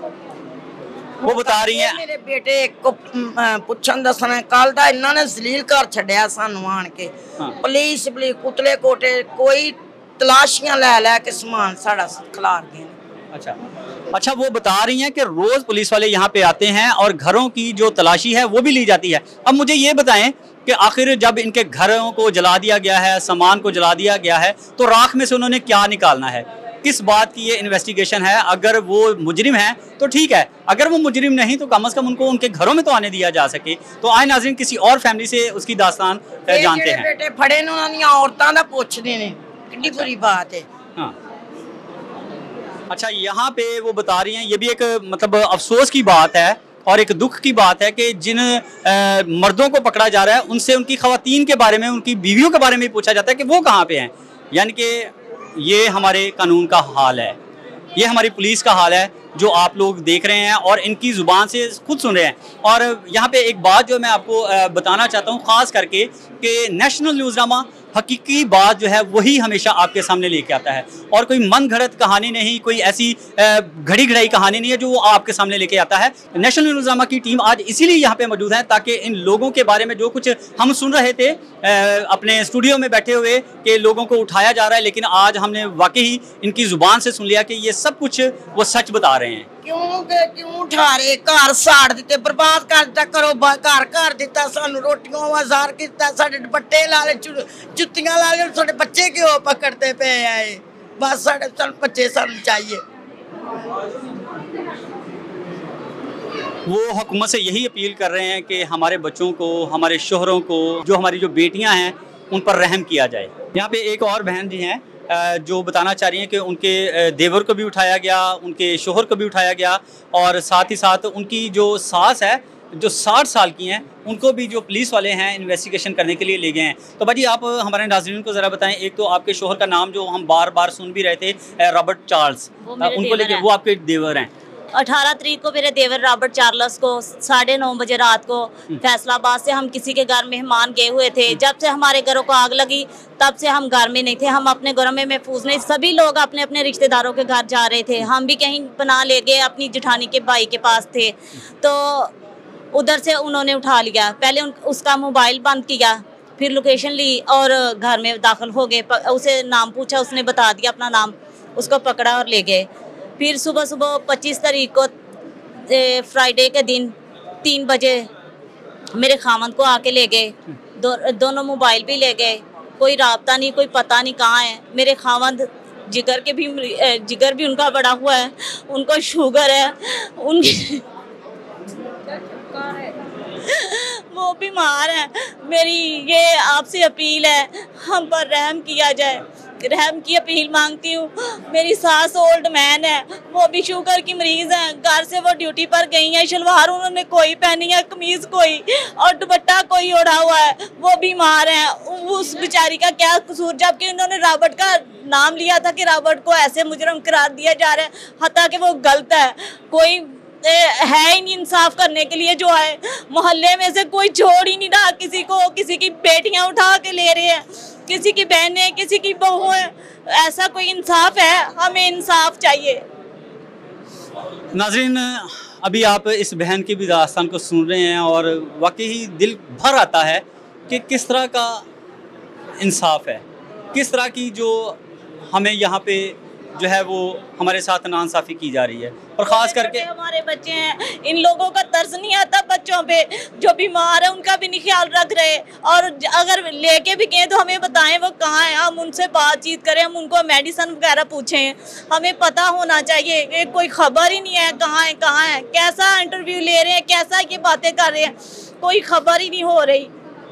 वो बता रही हैं मेरे बेटे को पुछन दसना, कल दा इन्होंने जलील कर छड्या सानू आन के, पुलिस पुलिस कुतले कोटे कोई तलाशियां लै लै के समान साड़ा खिलार गए। अच्छा अच्छा, वो बता रही हैं कि रोज पुलिस वाले यहाँ पे आते हैं और घरों की जो तलाशी है वो भी ली जाती है। अब मुझे ये बताएं कि आखिर जब इनके घरों को जला दिया गया है, सामान को जला दिया गया है, तो राख में से उन्होंने क्या निकालना है? किस बात की ये इन्वेस्टिगेशन है। अगर वो मुजरिम है तो ठीक है, अगर वो मुजरिम नहीं तो कम अज़ कम उनको उनके घरों में तो आने दिया जा सके। तो आए नाज़रीन किसी और फैमिली से उसकी दास्तान जानते हैं। बेटे फड़े ने उन्होंने औरतां दा पुछदे ने, कितनी बुरी बात है। हाँ, अच्छा, यहाँ पे वो बता रही हैं, ये भी एक मतलब अफसोस की बात है और एक दुख की बात है कि जिन आ, मर्दों को पकड़ा जा रहा है उनसे उनकी ख़वातीन के बारे में, उनकी बीवियों के बारे में पूछा जाता है कि वो कहाँ पे हैं। यानी कि ये हमारे कानून का हाल है, ये हमारी पुलिस का हाल है जो आप लोग देख रहे हैं और इनकी ज़ुबान से खुद सुन रहे हैं। और यहाँ पे एक बात जो मैं आपको बताना चाहता हूँ ख़ास करके कि नेशनल न्यूज़नामा हकीकी बात जो है वही हमेशा आपके सामने लेके आता है और कोई मन घड़त कहानी नहीं, कोई ऐसी घड़ी घड़ाई कहानी नहीं है जो वो आपके सामने लेके आता है। नेशनल न्यूज़नामा की टीम आज इसीलिए यहाँ पे मौजूद है ताकि इन लोगों के बारे में जो कुछ हम सुन रहे थे अपने स्टूडियो में बैठे हुए कि लोगों को उठाया जा रहा है, लेकिन आज हमने वाकई इनकी ज़ुबान से सुन लिया कि ये सब कुछ वो सच बता रहे हैं। क्यों क्यों उठा रहे, घर साड़ दिते, बर्बाद कर दिता, करो घर कर दिता, सानू रोटियों आज़ार किया, साडे दुपट्टे ला ले, जुत्तियां ला ले, साडे बच्चे क्यों पकड़ते पे आए। बस साडे सन बच्चे सानू चाहिए। वो हुकूमत से यही अपील कर रहे हैं कि हमारे बच्चों को, हमारे शोहरों को, जो हमारी जो बेटियां हैं उन पर रहम किया जाए। यहाँ पे एक और बहन जी हैं जो बताना चाह रही हैं कि उनके देवर को भी उठाया गया, उनके शोहर को भी उठाया गया और साथ ही साथ उनकी जो सास है जो साठ साल की हैं उनको भी जो पुलिस वाले हैं इन्वेस्टिगेशन करने के लिए ले गए हैं। तो भाजी आप हमारे नाज़रीन को ज़रा बताएं, एक तो आपके शोहर का नाम जो हम बार बार सुन भी रहे थे रॉबर्ट चार्ल्स, उनको लेके, वो आपके देवर हैं। अठारह तारीख को मेरे देवर रॉबर्ट चार्ल्स को साढ़े नौ बजे रात को फैसलाबाद से हम किसी के घर मेहमान गए हुए थे। जब से हमारे घरों को आग लगी तब से हम घर में नहीं थे, हम अपने घरों में महफूज नहीं। सभी लोग अपने अपने रिश्तेदारों के घर जा रहे थे, हम भी कहीं पनाह ले गए, अपनी जेठानी के भाई के पास थे तो उधर से उन्होंने उठा लिया। पहले उन, उसका मोबाइल बंद किया, फिर लोकेशन ली और घर में दाखिल हो गए। उसे नाम पूछा, उसने बता दिया अपना नाम, उसको पकड़ा और ले गए। फिर सुबह सुबह पच्चीस तारीख को फ्राइडे के दिन तीन बजे मेरे खामन को आके ले गए, दो, दोनों मोबाइल भी ले गए, कोई राब्ता नहीं, कोई पता नहीं कहाँ है। मेरे खामन जिगर के भी जिगर भी उनका बड़ा हुआ है, उनको शुगर है, उनकी वो बीमार है। मेरी ये आपसे अपील है, हम पर रहम किया जाए, रहम की अपील मांगती हूँ। मेरी सास ओल्ड मैन है, वो भी शुगर की मरीज है, घर से वो ड्यूटी पर गई है, शलवार उन्होंने कोई पहनी है, कमीज कोई और दुपट्टा कोई ओढ़ा हुआ है, वो बीमार है। उस बेचारी का क्या कसूर, जबकि उन्होंने रॉबर्ट का नाम लिया था कि रॉबर्ट को ऐसे मुजरम करार दिया जा रहा है, हत्ता कि वो गलत है। कोई है ही नहीं इंसाफ करने के लिए, जो है मोहल्ले में से कोई छोड़ ही नहीं रहा किसी को। किसी की बेटियां उठा के ले रहे हैं, किसी की बहनें, किसी की बहुएं, ऐसा कोई इंसाफ है? हमें इंसाफ चाहिए। नाज़रीन, अभी आप इस बहन की भी दास्तान को सुन रहे हैं और वाकई दिल भर आता है कि किस तरह का इंसाफ है, किस तरह की जो हमें यहाँ पे जो है वो हमारे साथ नाइंसाफ़ी की जा रही है। और ख़ास करके हमारे बच्चे हैं, इन लोगों का तरस नहीं आता बच्चों पे, जो बीमार है उनका भी नहीं ख्याल रख रहे। और अगर लेके भी गए तो हमें बताएं वो कहाँ है, हम उनसे बातचीत करें, हम उनको मेडिसिन वगैरह पूछें, हमें पता होना चाहिए। ये कोई खबर ही नहीं है कहाँ है कहाँ है, कैसा इंटरव्यू ले रहे हैं, कैसा ये बातें कर रहे हैं, कोई खबर ही नहीं हो रही।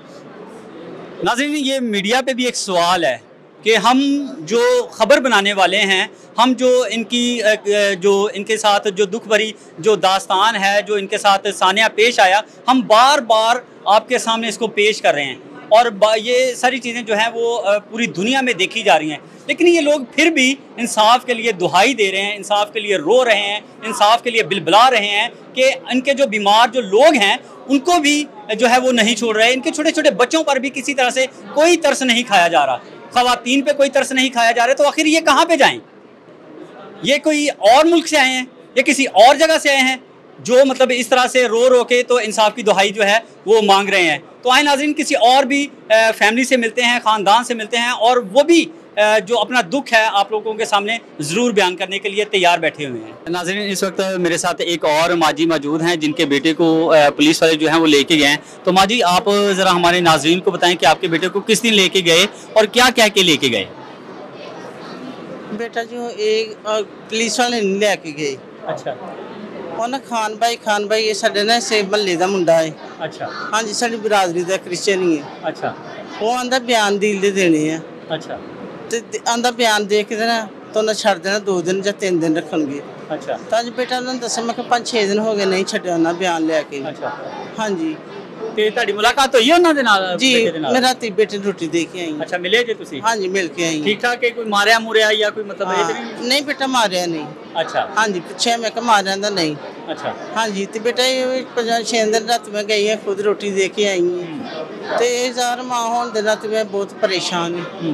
नाज़रीन, ये मीडिया पे भी एक सवाल है कि हम जो ख़बर बनाने वाले हैं, हम जो इनकी जो इनके साथ जो दुख भरी जो दास्तान है, जो इनके साथ सानिया पेश आया, हम बार बार आपके सामने इसको पेश कर रहे हैं और ये सारी चीज़ें जो हैं वो पूरी दुनिया में देखी जा रही हैं। लेकिन ये लोग फिर भी इंसाफ के लिए दुहाई दे रहे हैं, इंसाफ के लिए रो रहे हैं, इंसाफ के लिए बिलबिला रहे हैं कि इनके जो बीमार जो लोग हैं उनको भी जो है वो नहीं छोड़ रहे। इनके छोटे छोटे बच्चों पर भी किसी तरह से कोई तरस नहीं खाया जा रहा, ख़वातीन पे कोई तरस नहीं खाया जा रहा। तो आखिर ये कहाँ पे जाएं? ये कोई और मुल्क से आए हैं या किसी और जगह से आए हैं जो मतलब इस तरह से रो रो के तो इंसाफ की दुहाई जो है वो मांग रहे हैं? तो आए नाज़रीन, किसी और भी फैमिली से मिलते हैं, ख़ानदान से मिलते हैं और वो भी जो अपना दुख है आप लोगों के सामने ज़रूर बयान करने के लिए तैयार बैठे हुए हैं। नाज़रीन, इस वक्त मेरे साथ एक और माजी मौजूद हैं जिनके बेटे को पुलिस वाले जो हैं वो लेके गए हैं। तो माजी, आप ज़रा हमारे नाज़रीन को बताएं कि आपके बेटे को किस दिन लेके गए और क्या कह के लेके गए? बेटा जो एक अ, पुलिस वाले नहीं लैके गए। अच्छा ਉਹਨਾਂ ਖਾਨ ਭਾਈ ਖਾਨ ਭਾਈ ਇਹ ਸਾਡੇ ਨਾ ਸੇ ਮਹੱਲੇ ਦਾ ਮੁੰਡਾ ਹੈ। अच्छा ਹਾਂਜੀ ਸਾਡੀ ਬਰਾਦਰੀ ਦਾ ਕ੍ਰਿਸਚੀਅਨ ਹੀ ਹੈ। अच्छा ਉਹ ਆਂਦਾ ਬਿਆਨ ਦੀਲ ਦੇ ਦੇਣੇ ਆ अच्छा ਤੇ ਆਂਦਾ ਬਿਆਨ ਦੇ ਕੇ ਨਾ ਤਾਂ ਉਹਨਾਂ ਛੱਡ ਦੇਣਾ ਦੋ ਦਿਨ ਜਾਂ ਤਿੰਨ ਦਿਨ ਰੱਖਣਗੇ। अच्छा ਤਾਂ ਅੱਜ ਬੇਟਾ ਉਹਨਾਂ ਨੂੰ ਦੱਸਿਆ ਮੈਂ ਕਿ ਪੰਜ ਛੇ ਦਿਨ ਹੋ ਗਏ ਨਹੀਂ ਛੱਡਿਆ ਉਹਨਾਂ ਬਿਆਨ ਲੈ ਕੇ। अच्छा ਹਾਂਜੀ ਤੇ ਤੁਹਾਡੀ ਮੁਲਾਕਾਤ ਹੋਈ ਹੈ ਉਹਨਾਂ ਦੇ ਨਾਲ ਜੀ ਬੇਟੇ ਦੇ ਨਾਲ? ਮੈਂ ਰਾਤੀ ਬੇਟੇ ਨੂੰ ਰੋਟੀ ਦੇ ਕੇ ਆਈ ਹਾਂ। ਅੱਛਾ ਮਿਲੇ ਜੇ ਤੁਸੀਂ? ਹਾਂਜੀ ਮਿਲ ਕੇ ਆਈ ਠੀਕ ਠਾਕ ਹੈ? ਕੋਈ ਮਾਰਿਆ ਮੁਰਿਆ ਜਾਂ ਕੋਈ ਮਤਲਬ ਇਹ ਤੇ ਹਾਂ, ਨਹੀਂ? ਨਹੀਂ ਬੇਟਾ ਮਾਰਿਆ ਨਹੀਂ। अच्छा ਹਾਂਜੀ ਪੁੱਛਿਆ ਮੈਂ ਕਿ ਮਾਰਿਆ ਦਾ ਨਹੀਂ। अच्छा ਹਾਂਜੀ ਤੇ ਬੇਟਾ ਇਹ ਪੰਜਾਂ ਛੇ ਦਿਨ ਰਾਤ ਮੈਂ ਗਈ ਹਾਂ ਖੁਦ ਰੋਟੀ ਦੇ ਕੇ ਆਈ ਹਾਂ ਤੇ ਯਾਰ ਮਾਂ ਹੋਣ ਦੇ ਨਾਤੇ ਮੈਂ ਬਹੁਤ ਪਰੇਸ਼ਾਨ ਹਾਂ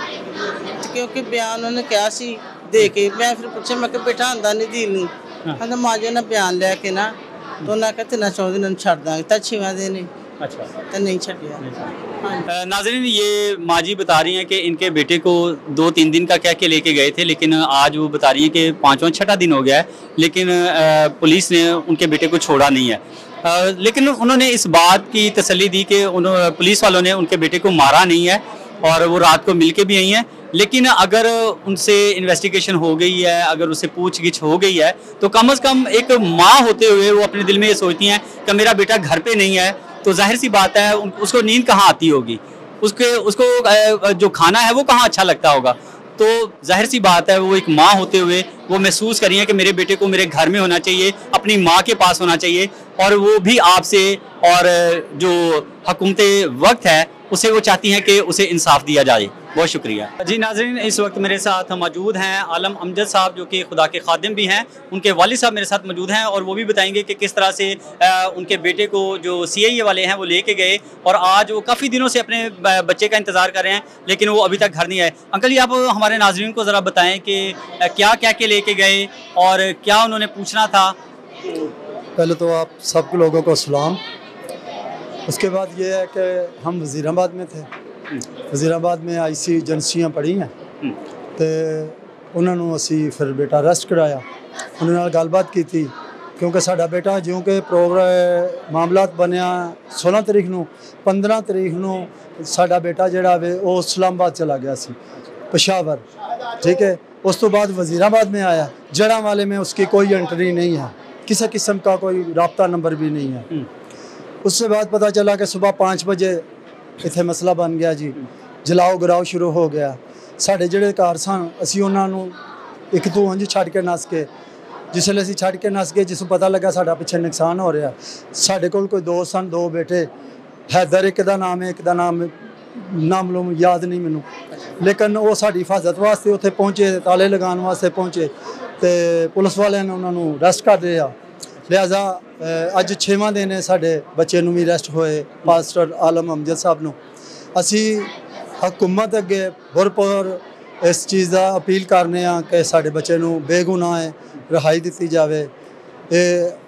ਤੇ ਕਿਉਂਕਿ ਬਿਆਨ ਉਹਨੇ ਕਿਹਾ ਸੀ ਦੇ ਕੇ ਮੈਂ ਫਿਰ ਪੁੱਛਿਆ ਮੈਂ ਕਿ ਬੇਟਾ ਆਂਦਾ ਨਹੀਂ ਦਿਲ ਨੂੰ ਕਹਿੰਦਾ ਮਾਂ ਜੀ ਨੇ ਬਿਆਨ ਲੈ ਕੇ ਨਾ तो ना कहते ना चौदह दिन छड़ दांगे तो छेवा देने अच्छा तो नहीं छड़िया। अ, नाज़रीन ये माँ जी बता रही हैं कि इनके बेटे को दो तीन दिन का कह के लेके गए थे, लेकिन आज वो बता रही हैं कि पाँचवा छठा दिन हो गया है, लेकिन अ, पुलिस ने उनके बेटे को छोड़ा नहीं है। अ, लेकिन उन्होंने इस बात की तसल्ली दी कि उन्होंने पुलिस वालों ने उनके बेटे को मारा नहीं है और वो रात को मिल के भी आई हैं। लेकिन अगर उनसे इन्वेस्टिगेशन हो गई है, अगर उससे पूछगिछ हो गई है, तो कम से कम एक माँ होते हुए वो अपने दिल में ये सोचती हैं कि मेरा बेटा घर पे नहीं है, तो जाहिर सी बात है उसको नींद कहाँ आती होगी, उसके उसको जो खाना है वो कहाँ अच्छा लगता होगा। तो जाहिर सी बात है वो एक माँ होते हुए वो महसूस करिए कि मेरे बेटे को मेरे घर में होना चाहिए, अपनी माँ के पास होना चाहिए, और वो भी आपसे और जो हुकूमत वक्त है उसे वो चाहती हैं कि उसे इंसाफ दिया जाए। बहुत शुक्रिया जी। नाज़रीन इस वक्त मेरे साथ मौजूद हैं आलम अमजद साहब जो कि खुदा के खादिम भी हैं, उनके वालिद साहब मेरे साथ मौजूद हैं और वो भी बताएंगे कि किस तरह से आ, उनके बेटे को जो सी आई ए वाले हैं वो लेके गए और आज वो काफ़ी दिनों से अपने बच्चे का इंतज़ार कर रहे हैं, लेकिन वो अभी तक घर नहीं आए। अंकल जी आप हमारे नाज़रीन को ज़रा बताएँ कि क्या क्या के लेके गए और क्या उन्होंने पूछना था। पहले तो आप सब लोगों को सलाम। उसके बाद ये है कि हम वज़ीराबाद में थे, वज़ीराबाद में आई सी एजेंसियाँ पड़ी हैं तो उन्होंने असी फिर बेटा अरेस्ट कराया, उन्होंने गलबात की थी क्योंकि साडा बेटा जो कि प्रोग्राम मामलात बनया सोलह तरीक नूं पंद्रह तरीक नूं साडा बेटा जिहड़ा वे वो इस्लामाबाद चला गया सी पेशावर, ठीक है। उस तो बाद वज़ीराबाद में आया, जड़ा वाले में उसकी कोई एंट्री नहीं है, किसी किस्म का कोई राब्ता नंबर भी नहीं है। उससे बाद पता चला कि सुबह पाँच बजे इत्थे मसला बन गया जी, जलाओ गराओ शुरू हो गया। साढ़े जिहड़े घर सन असी उन्हां नूं एक तो उंज छड्ड के नस के, जिसले असी छड्ड के नस गए जिसनूं पता लगा साडा पिछे नुकसान हो रहा, साडे कोल कोई दो सन, दो बेटे, हैदर एक दा नाम है, एक दा नाम नाम लो याद नहीं मैनूं, लेकिन वो साडी हिफाजत वास्ते उत्थे पहुँचे, ताले लगाने वास्ते पहुँचे तो पुलिस वालियां ने उन्हां नूं अरेस्ट कर लिया। लिहाजा अज छेवां दिन है साडे बच्चे नूं भी अरेस्ट होए, पास्टर आलम अमजद साहब नूं। असी हुकूमत अगे भरपूर इस चीज़ का अपील करने कि साडे बच्चे नूं बेगुनाह रिहाई दी जाए। ये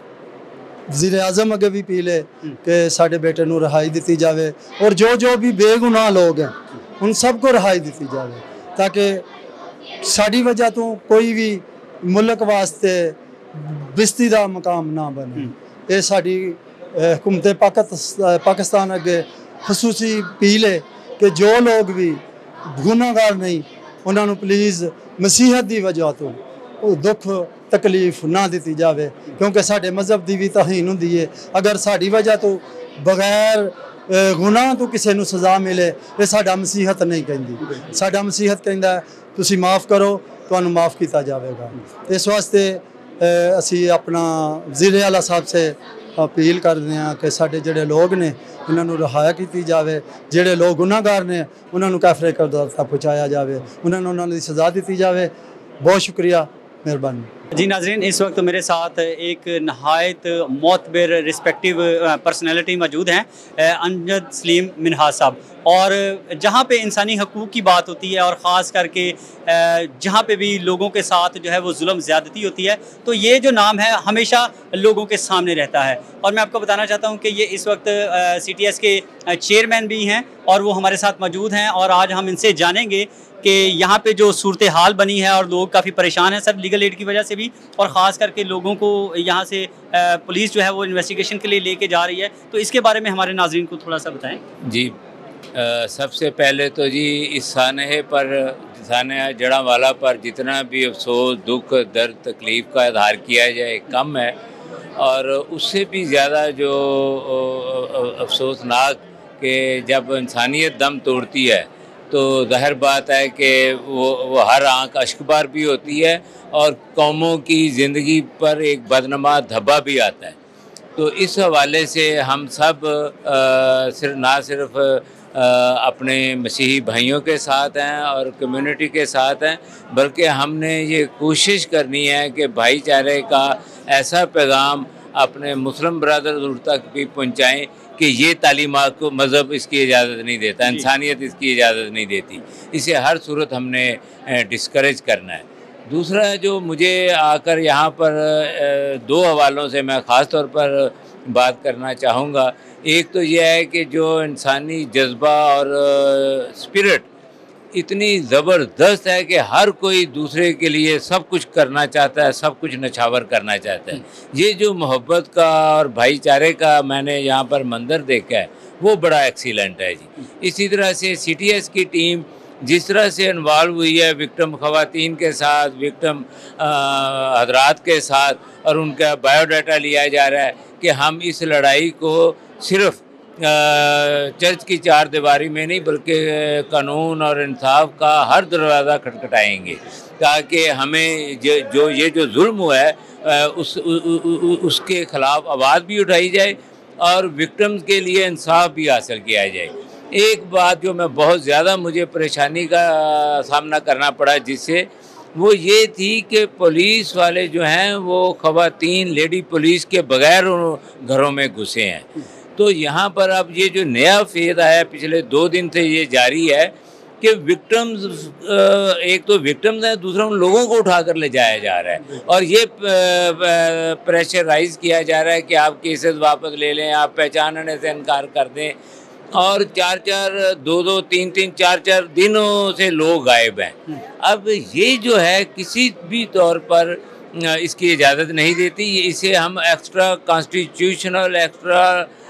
वज़ीर आज़म अगे भी अपील है कि साडे बेटे नूं रिहाई दी जाए और जो जो भी बेगुनाह लोग हैं उन सबको रिहाई दी जाए, ताकि साडी वजह तो कोई भी मुल्क वास्ते बिस्ती का मकाम ना बने। ये साडी हुकूमत पाकिस्तान अगे खसूसी अपील है कि जो लोग भी गुनाहगार नहीं उन्होंने प्लीज़ मसीहत की वजह तो दुख तकलीफ ना दी जाए, क्योंकि साडे मजहब की भी तहीन होंदी है। अगर साडी वजह तो बगैर गुनाह तो किसी को सज़ा मिले, ये साडा मसीहत नहीं कहती। साडा मसीहत कहता है तुसी माफ़ करो तो माफ़ किया जाएगा। इस वास्ते असी अपना वज़ीर आला साहब से अपील करते हैं कि साडे जिहड़े लोग ने उन्होंने रिहाया की जाए, जिहड़े लोग गुनाहगार ने उन्होंने कैफरे करदार तक पहुँचाया जाए, उन्होंने उन्होंने सज़ा दी जाए। बहुत शुक्रिया, मेहरबानी जी। नाज़रीन इस वक्त मेरे साथ एक नहायत मोतबर रिस्पेक्टिव पर्सनैलिटी मौजूद हैं, अमजद सलीम मिनहाज साहब, और जहाँ पे इंसानी हकूक़ की बात होती है और ख़ास करके जहाँ पे भी लोगों के साथ जो है वो जुल्म ज़्यादती होती है, तो ये जो नाम है हमेशा लोगों के सामने रहता है। और मैं आपको बताना चाहता हूँ कि ये इस वक्त सी टी एस के चेयरमैन भी हैं और वो हमारे साथ मौजूद हैं, और आज हम इनसे जानेंगे कि यहाँ पे जो सूरत हाल बनी है और लोग काफ़ी परेशान हैं सर लीगल एड की वजह से भी, और ख़ास करके लोगों को यहाँ से पुलिस जो है वो इन्वेस्टिगेशन के लिए लेके जा रही है, तो इसके बारे में हमारे नाज़रीन को थोड़ा सा बताएं। जी आ, सबसे पहले तो जी इस सानहे पर थाना जड़ांवाला पर जितना भी अफसोस, दुख, दर्द, तकलीफ़ का इजहार किया जाए कम है, और उससे भी ज़्यादा जो अफसोसनाक कि जब इंसानियत दम तोड़ती है तो ज़ाहिर बात है कि वो वो हर आंख अश्कबार भी होती है और कौमों की ज़िंदगी पर एक बदनमा धब्बा भी आता है। तो इस हवाले से हम सब आ, सिर्फ ना सिर्फ आ, अपने मसीही भाइयों के साथ हैं और कम्युनिटी के साथ हैं, बल्कि हमने ये कोशिश करनी है कि भाईचारे का ऐसा पैगाम अपने मुस्लिम ब्रदर्स तक भी पहुँचाएँ कि ये तालीमात को मज़हब इसकी इजाज़त नहीं देता, इंसानियत इसकी इजाज़त नहीं देती। इसे हर सूरत हमने डिस्करेज करना है। दूसरा जो मुझे आकर यहाँ पर दो हवालों से मैं ख़ास तौर पर बात करना चाहूँगा। एक तो यह है कि जो इंसानी जज्बा और स्पिरिट इतनी ज़बरदस्त है कि हर कोई दूसरे के लिए सब कुछ करना चाहता है, सब कुछ नछावर करना चाहता है। ये जो मोहब्बत का और भाईचारे का मैंने यहाँ पर मंजर देखा है वो बड़ा एक्सीलेंट है जी। इसी तरह से सी टी एस की टीम जिस तरह से इन्वॉल्व हुई है विक्टिम ख़वातीन के साथ, विक्टिम हजरात के साथ, और उनका बायोडाटा लिया जा रहा है कि हम इस लड़ाई को सिर्फ़ चर्च की चार दीवारी में नहीं बल्कि कानून और इंसाफ का हर दरवाज़ा खटखटाएंगे ताकि हमें जो जो ये जो जुल्म हुआ है उस उ, उ, उ, उसके ख़िलाफ़ आवाज़ भी उठाई जाए और विक्टिम्स के लिए इंसाफ भी हासिल किया जाए। एक बात जो मैं बहुत ज़्यादा मुझे परेशानी का सामना करना पड़ा जिससे वो ये थी कि पुलिस वाले जो हैं वो ख़वातीन लेडी पुलिस के बग़ैर घरों में घुसे हैं। तो यहाँ पर अब ये जो नया फेज़ आया पिछले दो दिन से ये जारी है कि विक्टिम्स, एक तो विक्टिम्स हैं, दूसरा उन लोगों को उठा कर ले जाया जा रहा है और ये प्रेशराइज़ किया जा रहा है कि आप केसेस वापस ले लें, आप पहचानने से इनकार कर दें, और चार चार दो दो तीन तीन चार चार दिनों से लोग गायब हैं। अब ये जो है किसी भी तौर पर इसकी इजाज़त नहीं देती। इसे हम एक्स्ट्रा कॉन्स्टिट्यूशनल, एक्स्ट्रा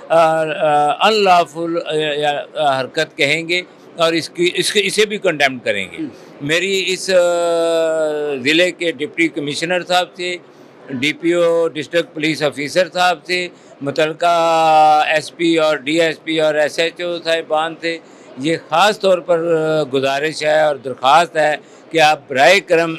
अनलॉफुल हरकत कहेंगे और इसकी इसके इसे भी कंडेम करेंगे। मेरी इस ज़िले के डिप्टी कमिश्नर साहब से, D P O district police officer साहब से, मुतलका एस पी और डी एस पी और एस एच ओ साहिबान से ये ख़ास तौर पर गुजारिश है और दरख्वास्त है कि आप बराए करम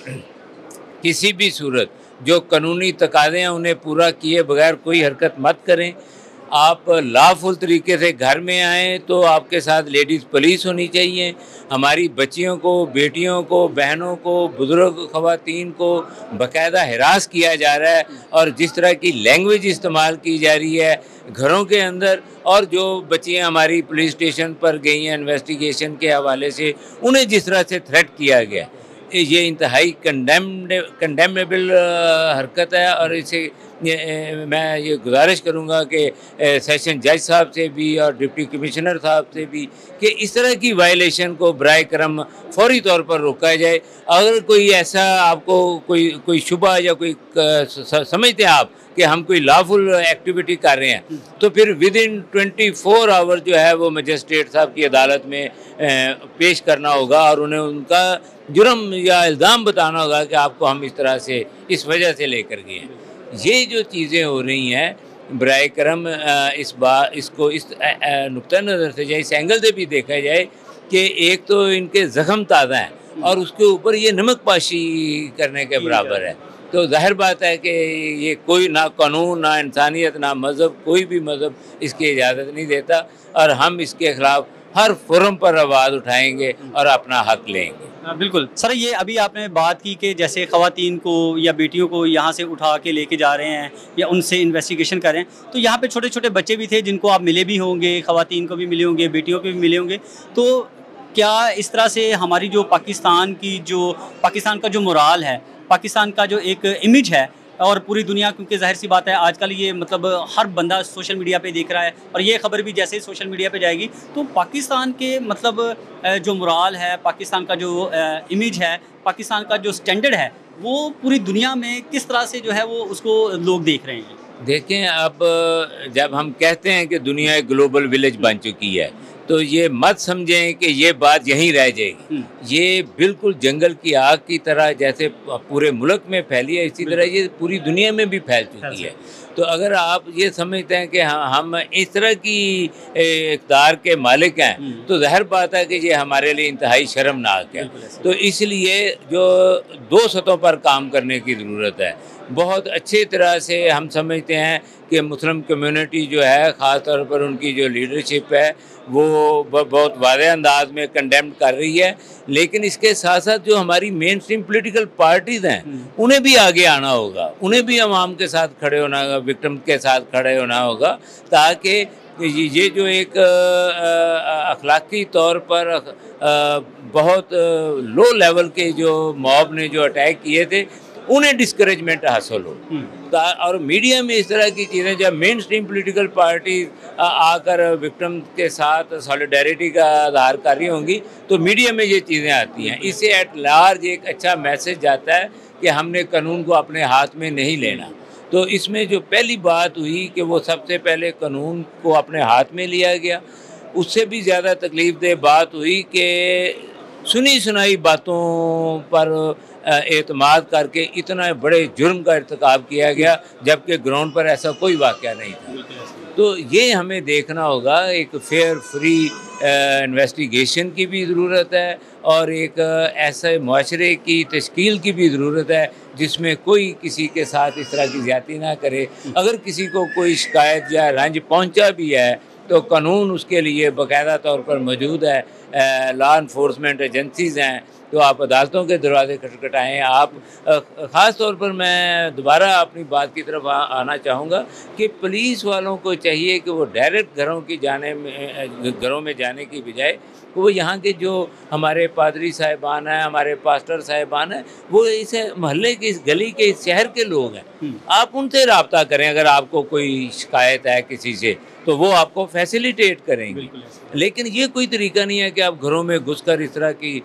किसी भी सूरत जो कानूनी तकाज़े हैं उन्हें पूरा किए बगैर कोई हरकत मत करें। आप लाफुल तरीके से घर में आएँ तो आपके साथ लेडीज़ पुलिस होनी चाहिए। हमारी बच्चियों को, बेटियों को, बहनों को, बुज़ुर्ग ख़वातीन को बाकायदा हिरास किया जा रहा है और जिस तरह की लैंग्वेज इस्तेमाल की जा रही है घरों के अंदर, और जो बच्चियाँ हमारी पुलिस स्टेशन पर गई हैं इन्वेस्टिगेशन के हवाले से उन्हें जिस तरह से थ्रेट किया गया, ये इंतहाई कंडेम्ड कंडेमेबल हरकत है। और इसे ये, मैं ये गुजारिश करूँगा कि सेशन जज साहब से भी और डिप्टी कमिश्नर साहब से भी कि इस तरह की वायलेशन को बराए करम फौरी तौर पर रोका जाए। अगर कोई ऐसा आपको कोई कोई शुबा या कोई समझते हैं आप कि हम कोई लॉफुल एक्टिविटी कर रहे हैं तो फिर within twenty four hour जो है वो मजिस्ट्रेट साहब की अदालत में पेश करना होगा और उन्हें उनका जुर्म या इल्ज़ाम बताना होगा कि आपको हम इस तरह से इस वजह से लेकर गए हैं। ये जो चीज़ें हो रही हैं बराए करम इस बार इसको इस नुक्ता नज़र से जाए, इस एंगल से भी देखा जाए कि एक तो इनके ज़ख्म ताज़ा हैं और उसके ऊपर ये नमक पाशी करने के बराबर है। तो जाहिर बात है कि ये कोई ना कानून, ना इंसानियत, ना मज़हब, कोई भी मज़हब इसकी इजाज़त नहीं देता और हम इसके ख़िलाफ़ हर फोरम पर आवाज़ उठाएंगे और अपना हक लेंगे। बिल्कुल सर, ये अभी आपने बात की कि जैसे ख़वातीन को या बेटियों को यहाँ से उठा के लेके जा रहे हैं या उनसे इन्वेस्टिगेशन कर रहे हैं, तो यहाँ पे छोटे छोटे बच्चे भी थे जिनको आप मिले भी होंगे, ख़वातीन को भी मिले होंगे, बेटियों को भी मिले होंगे। तो क्या इस तरह से हमारी जो पाकिस्तान की जो पाकिस्तान का जो मोराल है, पाकिस्तान का जो एक इमेज है और पूरी दुनिया, क्योंकि जाहिर सी बात है आजकल ये मतलब हर बंदा सोशल मीडिया पे देख रहा है और ये खबर भी जैसे ही सोशल मीडिया पे जाएगी तो पाकिस्तान के मतलब जो मोराल है, पाकिस्तान का जो इमेज है, पाकिस्तान का जो स्टैंडर्ड है वो पूरी दुनिया में किस तरह से जो है वो उसको लोग देख रहे हैं। देखें, अब जब हम कहते हैं कि दुनिया एक ग्लोबल विलेज बन चुकी है, तो ये मत समझें कि ये बात यहीं रह जाएगी। ये बिल्कुल जंगल की आग की तरह जैसे पूरे मुल्क में फैली है, इसी तरह ये पूरी दुनिया में भी फैल चुकी है। तो अगर आप ये समझते हैं कि हम इस तरह की इक़्तिदार के मालिक हैं, तो ज़ाहिर बात है कि ये हमारे लिए इंतहाई शर्मनाक है। तो इसलिए जो दो सतहों पर काम करने की ज़रूरत है। बहुत अच्छी तरह से हम समझते हैं कि मुस्लिम कम्युनिटी जो है, ख़ास तौर पर उनकी जो लीडरशिप है, वो बहुत वाज़ेह अंदाज में कंडेम कर रही है। लेकिन इसके साथ साथ जो हमारी मेन स्ट्रीम पोलिटिकल पार्टीज़ हैं, उन्हें भी आगे आना होगा, उन्हें भी अवाम के साथ खड़े होना होगा, विक्टिम के साथ खड़े होना होगा, ताकि ये जो एक अखलाकी तौर पर बहुत लो लेवल के जो मॉब ने जो अटैक किए थे, उन्हें डिस्करेजमेंट हासिल हो। और मीडिया में इस तरह की चीज़ें, जब मेन स्ट्रीम पोलिटिकल पार्टी आकर विक्टिम के साथ सॉलिडारिटी का आधार कर रही होंगी, तो मीडिया में ये चीज़ें आती हैं। इससे एट लार्ज एक अच्छा मैसेज जाता है कि हमने कानून को अपने हाथ में नहीं लेना। तो इसमें जो पहली बात हुई कि वो सबसे पहले कानून को अपने हाथ में लिया गया। उससे भी ज़्यादा तकलीफ दह बात हुई कि सुनी सुनाई बातों पर एतमाद करके इतना बड़े जुर्म का इर्तिकाब किया गया, जबकि ग्राउंड पर ऐसा कोई वाक़या नहीं था। तो ये हमें देखना होगा, एक फेयर फ्री इन्वेस्टिगेशन की भी ज़रूरत है और एक ऐसे मुआशरे की तश्कील की भी ज़रूरत है जिसमें कोई किसी के साथ इस तरह की ज़्यादती ना करे। अगर किसी को कोई शिकायत या रंज पहुंचा भी है तो कानून उसके लिए बाकायदा तौर पर मौजूद है, लॉ इन्फोर्समेंट एजेंसीज़ हैं, तो आप अदालतों के दरवाजे खटखटाएँ। आप ख़ास तौर पर मैं दोबारा अपनी बात की तरफ आ, आना चाहूँगा कि पुलिस वालों को चाहिए कि वो डायरेक्ट घरों की जाने में घरों में जाने की बजाय वो यहाँ के जो हमारे पादरी साहिबान हैं, हमारे पास्टर साहिबान हैं, वो इस मोहल्ले के, इस गली के, इस शहर के लोग हैं, आप उनसे रब्ता करें। अगर आपको कोई शिकायत है किसी से तो वो आपको फैसिलिटेट करेंगे। लेकिन ये कोई तरीका नहीं है कि आप घरों में घुसकर इस तरह की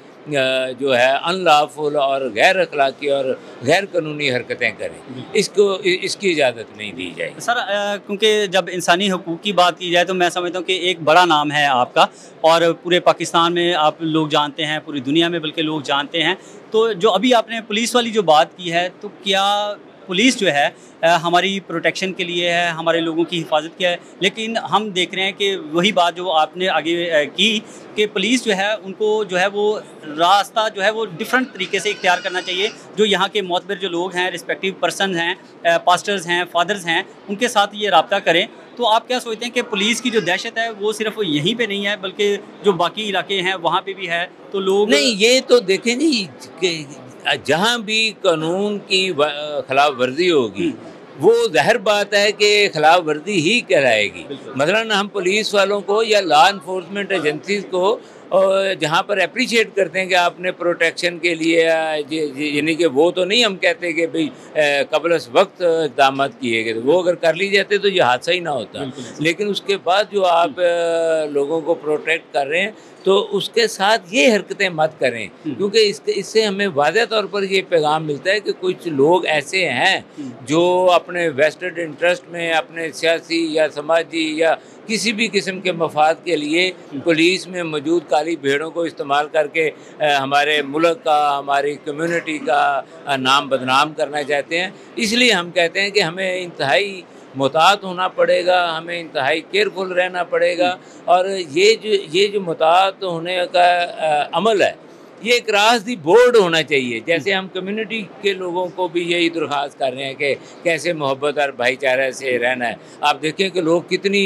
जो है अनलॉफुल और गैर अखलाकी और गैर कानूनी हरकतें करें। इसको इसकी इजाज़त नहीं दी जाएगी। सर, क्योंकि जब इंसानी हकूक़ की बात की जाए तो मैं समझता हूँ कि एक बड़ा नाम है आपका और पूरे पाकिस्तान में आप लोग जानते हैं, पूरी दुनिया में बल्कि लोग जानते हैं। तो जो अभी आपने पुलिस वाली जो बात की है, तो क्या पुलिस जो है हमारी प्रोटेक्शन के लिए है, हमारे लोगों की हिफाजत किया है, लेकिन हम देख रहे हैं कि वही बात जो आपने आगे की कि पुलिस जो है उनको जो है वो रास्ता जो है वो डिफरेंट तरीके से इख्तियार करना चाहिए। जो यहाँ के मोतबर जो लोग हैं, रिस्पेक्टिव पर्सन हैं, पास्टर्स हैं, फादर्स हैं, उनके साथ ये रब्ता करें। तो आप क्या सोचते हैं कि पुलिस की जो दहशत है वो सिर्फ यहीं पे नहीं है बल्कि जो बाकी इलाके हैं वहाँ पे भी है? तो लोग नहीं, ये तो देखें नहीं कि जहाँ भी कानून की खिलाफ वर्जी होगी वो ज़ाहिर बात है कि खिलाफ वर्जी ही कहलाएगी। मसलन हम पुलिस वालों को या लॉ इन्फोर्समेंट एजेंसीज़ को और जहाँ पर अप्रिशिएट करते हैं कि आपने प्रोटेक्शन के लिए, यानी कि वो तो नहीं हम कहते कि भाई कबल इस वक्त इक़दाम किए गए, तो वो अगर कर ली जाते तो ये हादसा ही ना होता। लेकिन उसके बाद जो आप लोगों को प्रोटेक्ट कर रहे हैं तो उसके साथ ये हरकतें मत करें, क्योंकि इसके इससे हमें वाज़ेह तौर पर ये पैगाम मिलता है कि कुछ लोग ऐसे हैं जो अपने वेस्टेड इंटरेस्ट में, अपने सियासी या समाजी या किसी भी किस्म के मफाद के लिए पुलिस में मौजूद काली भेड़ों को इस्तेमाल करके हमारे मुल्क का, हमारी कम्युनिटी का नाम बदनाम करना चाहते हैं। इसलिए हम कहते हैं कि हमें इंतहाई मुतात होना पड़ेगा, हमें इंतहाई केयरफुल रहना पड़ेगा। और ये जो ये जो मुतात होने का अमल है, ये एक रास्ती बोर्ड होना चाहिए। जैसे हम कम्युनिटी के लोगों को भी यही दरख्वास्त कर रहे हैं कि कैसे मोहब्बत और भाईचारे से रहना है। आप देखें कि लोग कितनी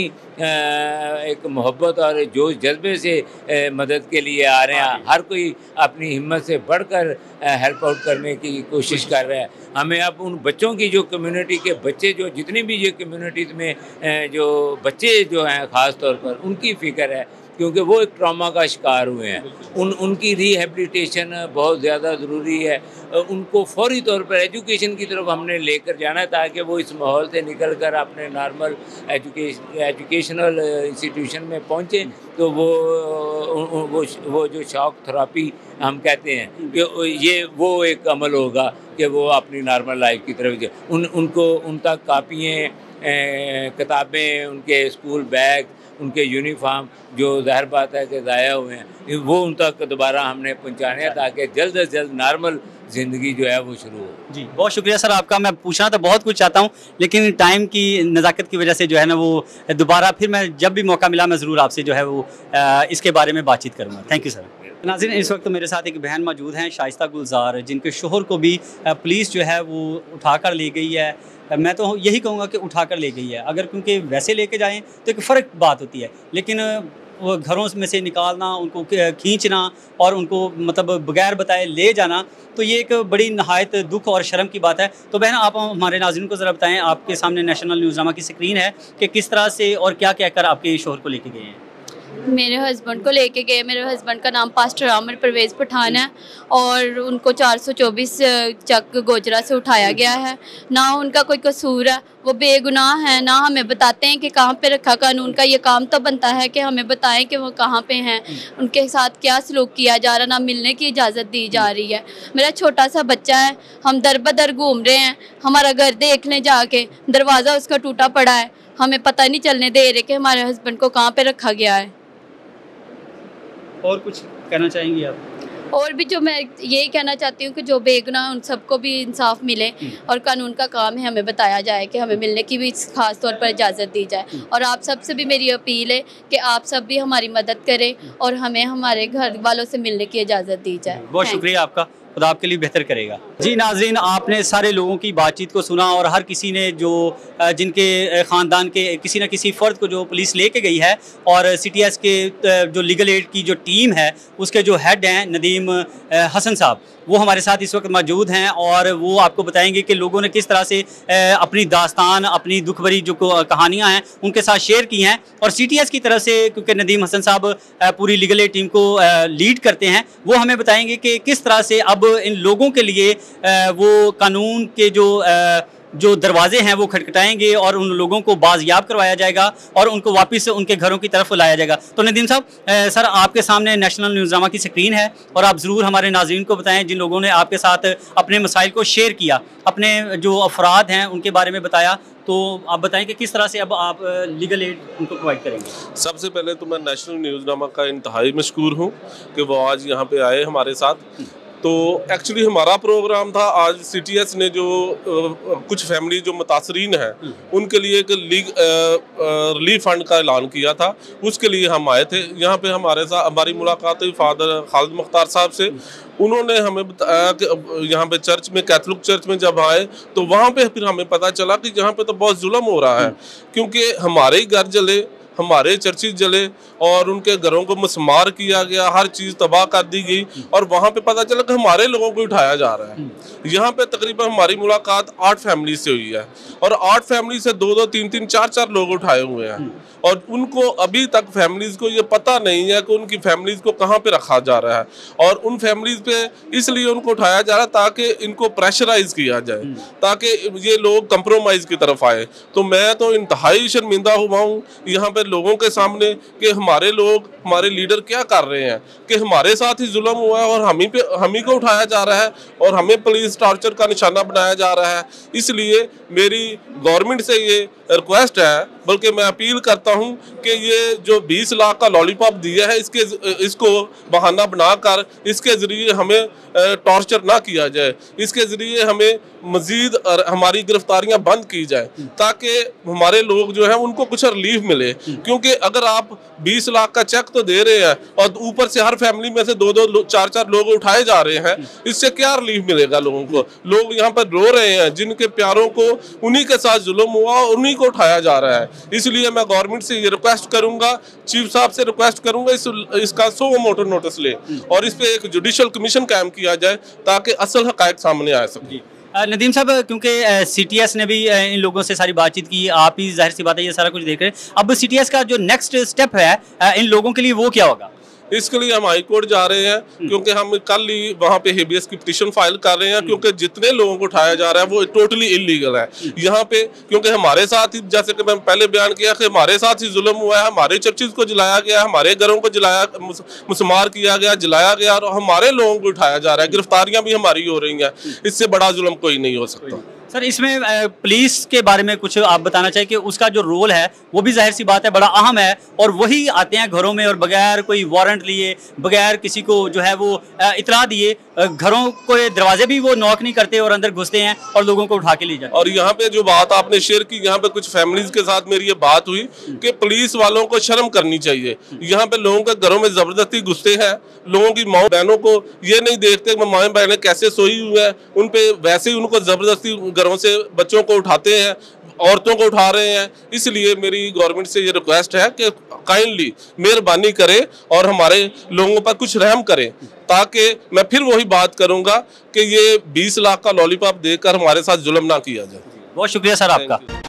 एक मोहब्बत और जोश जज्बे से मदद के लिए आ रहे हैं। हर कोई अपनी हिम्मत से बढ़कर हेल्प आउट करने की कोशिश कर रहा है। हमें अब उन बच्चों की, जो कम्युनिटी के बच्चे, जो जितनी भी ये कम्युनिटीज़ में जो बच्चे जो हैं ख़ास तौर पर, उनकी फ़िक्र है, क्योंकि वो एक ट्रॉमा का शिकार हुए हैं। उन उनकी रिहेबिलिटेशन बहुत ज़्यादा ज़रूरी है। उनको फौरी तौर पर एजुकेशन की तरफ हमने लेकर जाना है ताकि वो इस माहौल से निकल कर अपने नॉर्मल एजुकेशन एजुकेशनल इंस्टीट्यूशन में पहुँचें। तो वो वो वो जो शॉक थेरेपी हम कहते हैं कि ये वो एक अमल होगा कि वो अपनी नॉर्मल लाइफ की तरफ उन उनको उन तक कापियाँ किताबें, उनके स्कूल बैग, उनके यूनिफॉर्म जो ज़ाहिर बात है कि ज़ाया हुए हैं, वो उन तक दोबारा हमने पहुँचाने हैं ताकि जल्द से जल्द नॉर्मल ज़िंदगी जो है वो शुरू हो। जी, बहुत शुक्रिया सर आपका। मैं पूछना तो बहुत कुछ चाहता हूँ, लेकिन टाइम की नज़ाकत की वजह से जो है ना वो दोबारा फिर मैं जब भी मौका मिला मैं ज़रूर आपसे जो है वो इसके बारे में बातचीत करूँगा। Thank you sir. नाज़रीन, इस वक्त मेरे साथ एक बहन मौजूद हैं, शाइस्ता गुलजार, जिनके शोहर को भी पुलिस जो है वो उठा कर ले गई है। मैं तो यही कहूँगा कि उठा कर ले गई है। अगर क्योंकि वैसे लेके जाएँ तो एक फ़र्क बात होती है, लेकिन वो घरों में से निकालना, उनको खींचना और उनको मतलब बगैर बताए ले जाना, तो ये एक बड़ी नहायत दुख और शर्म की बात है। तो बहन, आप हमारे नाज़रीन को ज़रा बताएं, आपके सामने नेशनल न्यूज़नामा की स्क्रीन है कि किस तरह से और क्या कहकर आपके शोहर को लेके गए हैं? मेरे हस्बैंड को लेके गए। मेरे हस्बैंड का नाम पास्टर आमिर परवेज़ पठान है और उनको चार सौ चौबीस चक गोजरा से उठाया गया है। ना उनका कोई कसूर है, वो बेगुनाह हैं, ना हमें बताते हैं कि कहाँ पे रखा। कानून का ये काम तो बनता है कि हमें बताएं कि वो कहाँ पे हैं, उनके साथ क्या सलूक किया जा रहा, ना मिलने की इजाज़त दी जा रही है। मेरा छोटा सा बच्चा है, हम दर बदर घूम रहे हैं, हमारा घर देख लें जाके, दरवाज़ा उसका टूटा पड़ा है, हमें पता नहीं चलने दे रहे कि हमारे हस्बैंड को कहाँ पे रखा गया है। और कुछ कहना चाहेंगी आप? और भी जो मैं यही कहना चाहती हूँ कि जो बेगुनाह उन सबको भी इंसाफ मिले और कानून का काम है हमें बताया जाए कि हमें मिलने की भी खास तौर पर इजाज़त दी जाए। और आप सब से भी मेरी अपील है कि आप सब भी हमारी मदद करें और हमें हमारे घर वालों से मिलने की इजाज़त दी जाए। बहुत शुक्रिया आपका, खुदा आपके लिए बेहतर करेगा। जी नाज़रीन, आपने सारे लोगों की बातचीत को सुना और हर किसी ने जो जिनके ख़ानदान के किसी न किसी फ़र्द को जो पुलिस लेके गई है, और सी टी एस के जो लीगल एड की जो टीम है उसके जो हेड हैं नदीम हसन साहब, वो हमारे साथ इस वक्त मौजूद हैं और वो आपको बताएंगे कि लोगों ने किस तरह से अपनी दास्तान, अपनी दुख भरी जो कहानियाँ हैं उनके साथ शेयर की हैं। और सी टी एस की तरफ से, क्योंकि नदीम हसन साहब पूरी लीगल एड टीम को लीड करते हैं, वो हमें बताएंगे कि किस तरह से अब इन लोगों के लिए वो कानून के जो जो दरवाजे हैं वो खटखटाएंगे और उन लोगों को बाज़याब करवाया जाएगा और उनको वापस उनके घरों की तरफ लाया जाएगा। तो नदीम साहब, सर आपके सामने नेशनल न्यूज़नामा की स्क्रीन है और आप ज़रूर हमारे नाज़रीन को बताएं जिन लोगों ने आपके साथ अपने मसाइल को शेयर किया, अपने जो अफराद हैं उनके बारे में बताया, तो आप बताएं कि किस तरह से अब आप लीगल एड उनको प्रोवाइड करेंगे। सबसे पहले तो मैं नेशनल न्यूज़नामा का इंतहाई मशकूर हूँ कि वो आज यहाँ पे आए हमारे साथ। तो एक्चुअली हमारा प्रोग्राम था, आज सी टी एस ने जो आ, कुछ फैमिली जो मुतासरीन हैं उनके लिए एक लीग रिलीफ फंड का ऐलान किया था, उसके लिए हम आए थे। यहाँ पे हमारे साथ हमारी मुलाकात हुई फादर खालिद मुख्तार साहब से। उन्होंने हमें बताया कि यहाँ पे चर्च में, कैथोलिक चर्च में जब आए तो वहाँ पे फिर हमें पता चला कि यहाँ पे तो बहुत जुल्म हो रहा है, क्योंकि हमारे ही घर जले, हमारे चर्चिज जले और उनके घरों को मसमार किया गया, हर चीज़ तबाह कर दी गई और वहाँ पे पता चला कि हमारे लोगों को उठाया जा रहा है। यहाँ पे तकरीबन हमारी मुलाकात आठ फैमिली से हुई है और आठ फैमिली से दो दो तीन तीन चार चार लोग उठाए हुए हैं और उनको अभी तक फैमिलीज़ को ये पता नहीं है कि उनकी फैमिलीज़ को कहाँ पे रखा जा रहा है और उन फैमिलीज़ पे इसलिए उनको उठाया जा रहा है ताकि इनको प्रेशराइज किया जाए, ताकि ये लोग कंप्रोमाइज़ की तरफ आए। तो मैं तो इंतहाई शर्मिंदा हुआ हूँ यहाँ पे लोगों के सामने कि हमारे लोग, हमारे लीडर क्या कर रहे हैं कि हमारे साथ ही जुल्म हुआ है और हम ही पे हम ही को उठाया जा रहा है और हमें पुलिस टॉर्चर का निशाना बनाया जा रहा है। इसलिए मेरी गवर्नमेंट से ये रिक्वेस्ट है, बल्कि मैं अपील करता हूं कि ये जो बीस लाख का लॉलीपॉप दिया है इसके इसको बहाना बनाकर इसके ज़रिए हमें टॉर्चर ना किया जाए, इसके ज़रिए हमें मज़ीद हमारी गिरफ्तारियां बंद की जाए ताकि हमारे लोग जो हैं उनको कुछ रिलीफ मिले। क्योंकि अगर आप बीस लाख का चेक तो दे रहे हैं और ऊपर से हर फैमिली में से दो दो चार चार लोग उठाए जा रहे हैं, इससे क्या रिलीफ मिलेगा लोगों को? लोग यहाँ पर रो रहे हैं जिनके प्यारों को उन्हीं के साथ जुल्म हुआ और उन्हीं को उठाया जा रहा है। इसलिए मैं गवर्नमेंट से ये रिक्वेस्ट करूंगा, चीफ साहब से रिक्वेस्ट करूंगा इस इसका सो मोटो नोटिस ले और इस पे एक जुडिशल कमीशन कायम किया जाए ताकि असल हकायक सामने आ सके। नदीम साहब, क्योंकि सी टी एस ने भी इन लोगों से सारी बातचीत की, आप ही जाहिर सी बात है ये सारा कुछ देख रहे हैं, अब सी टी एस का जो नेक्स्ट स्टेप है इन लोगों के लिए वो क्या होगा? इसके लिए हम हाई कोर्ट जा रहे हैं क्योंकि हम कल ही वहाँ पे हेबियस की पिटीशन फाइल कर रहे हैं, क्योंकि जितने लोगों को उठाया जा रहा है वो टोटली इलीगल है यहाँ पे। क्योंकि हमारे साथ ही, जैसे कि मैं पहले बयान किया कि हमारे साथ ही जुल्म हुआ है, हमारे चर्चिज को जलाया गया, हमारे घरों को जलाया, मुसमार किया गया, जलाया गया और हमारे लोगों को उठाया जा रहा है, गिरफ्तारियां भी हमारी हो रही हैं। इससे बड़ा जुल्म कोई नहीं हो सकता। सर इसमें अ, पुलिस के बारे में कुछ आप बताना चाहिए कि उसका जो रोल है वो भी जाहिर सी बात है बड़ा अहम है, और वही आते हैं घरों में और बगैर कोई वारंट लिए, बगैर किसी को जो है वो अ, इतला दिए अ, घरों के दरवाजे भी वो नॉक नहीं करते और अंदर घुसते हैं और लोगों को उठा के ले जाते हैं। और यहाँ पे जो बात आपने शेयर की, यहाँ पे कुछ फैमिलीज के साथ मेरी ये बात हुई कि पुलिस वालों को शर्म करनी चाहिए। यहाँ पे लोगों के घरों में जबरदस्ती घुसते हैं, लोगों की माँ बहनों को ये नहीं देखते कि माँ बहनें कैसे सोई हुई है, उन पे वैसे ही उनको जबरदस्ती घरों से बच्चों को उठाते हैं, औरतों को उठा रहे हैं। इसलिए मेरी गवर्नमेंट से ये रिक्वेस्ट है कि काइंडली मेहरबानी करें और हमारे लोगों पर कुछ रहम करें, ताकि मैं फिर वही बात करूंगा कि ये बीस लाख का लॉलीपॉप देकर हमारे साथ जुल्म ना किया जाए। बहुत शुक्रिया सर आपका।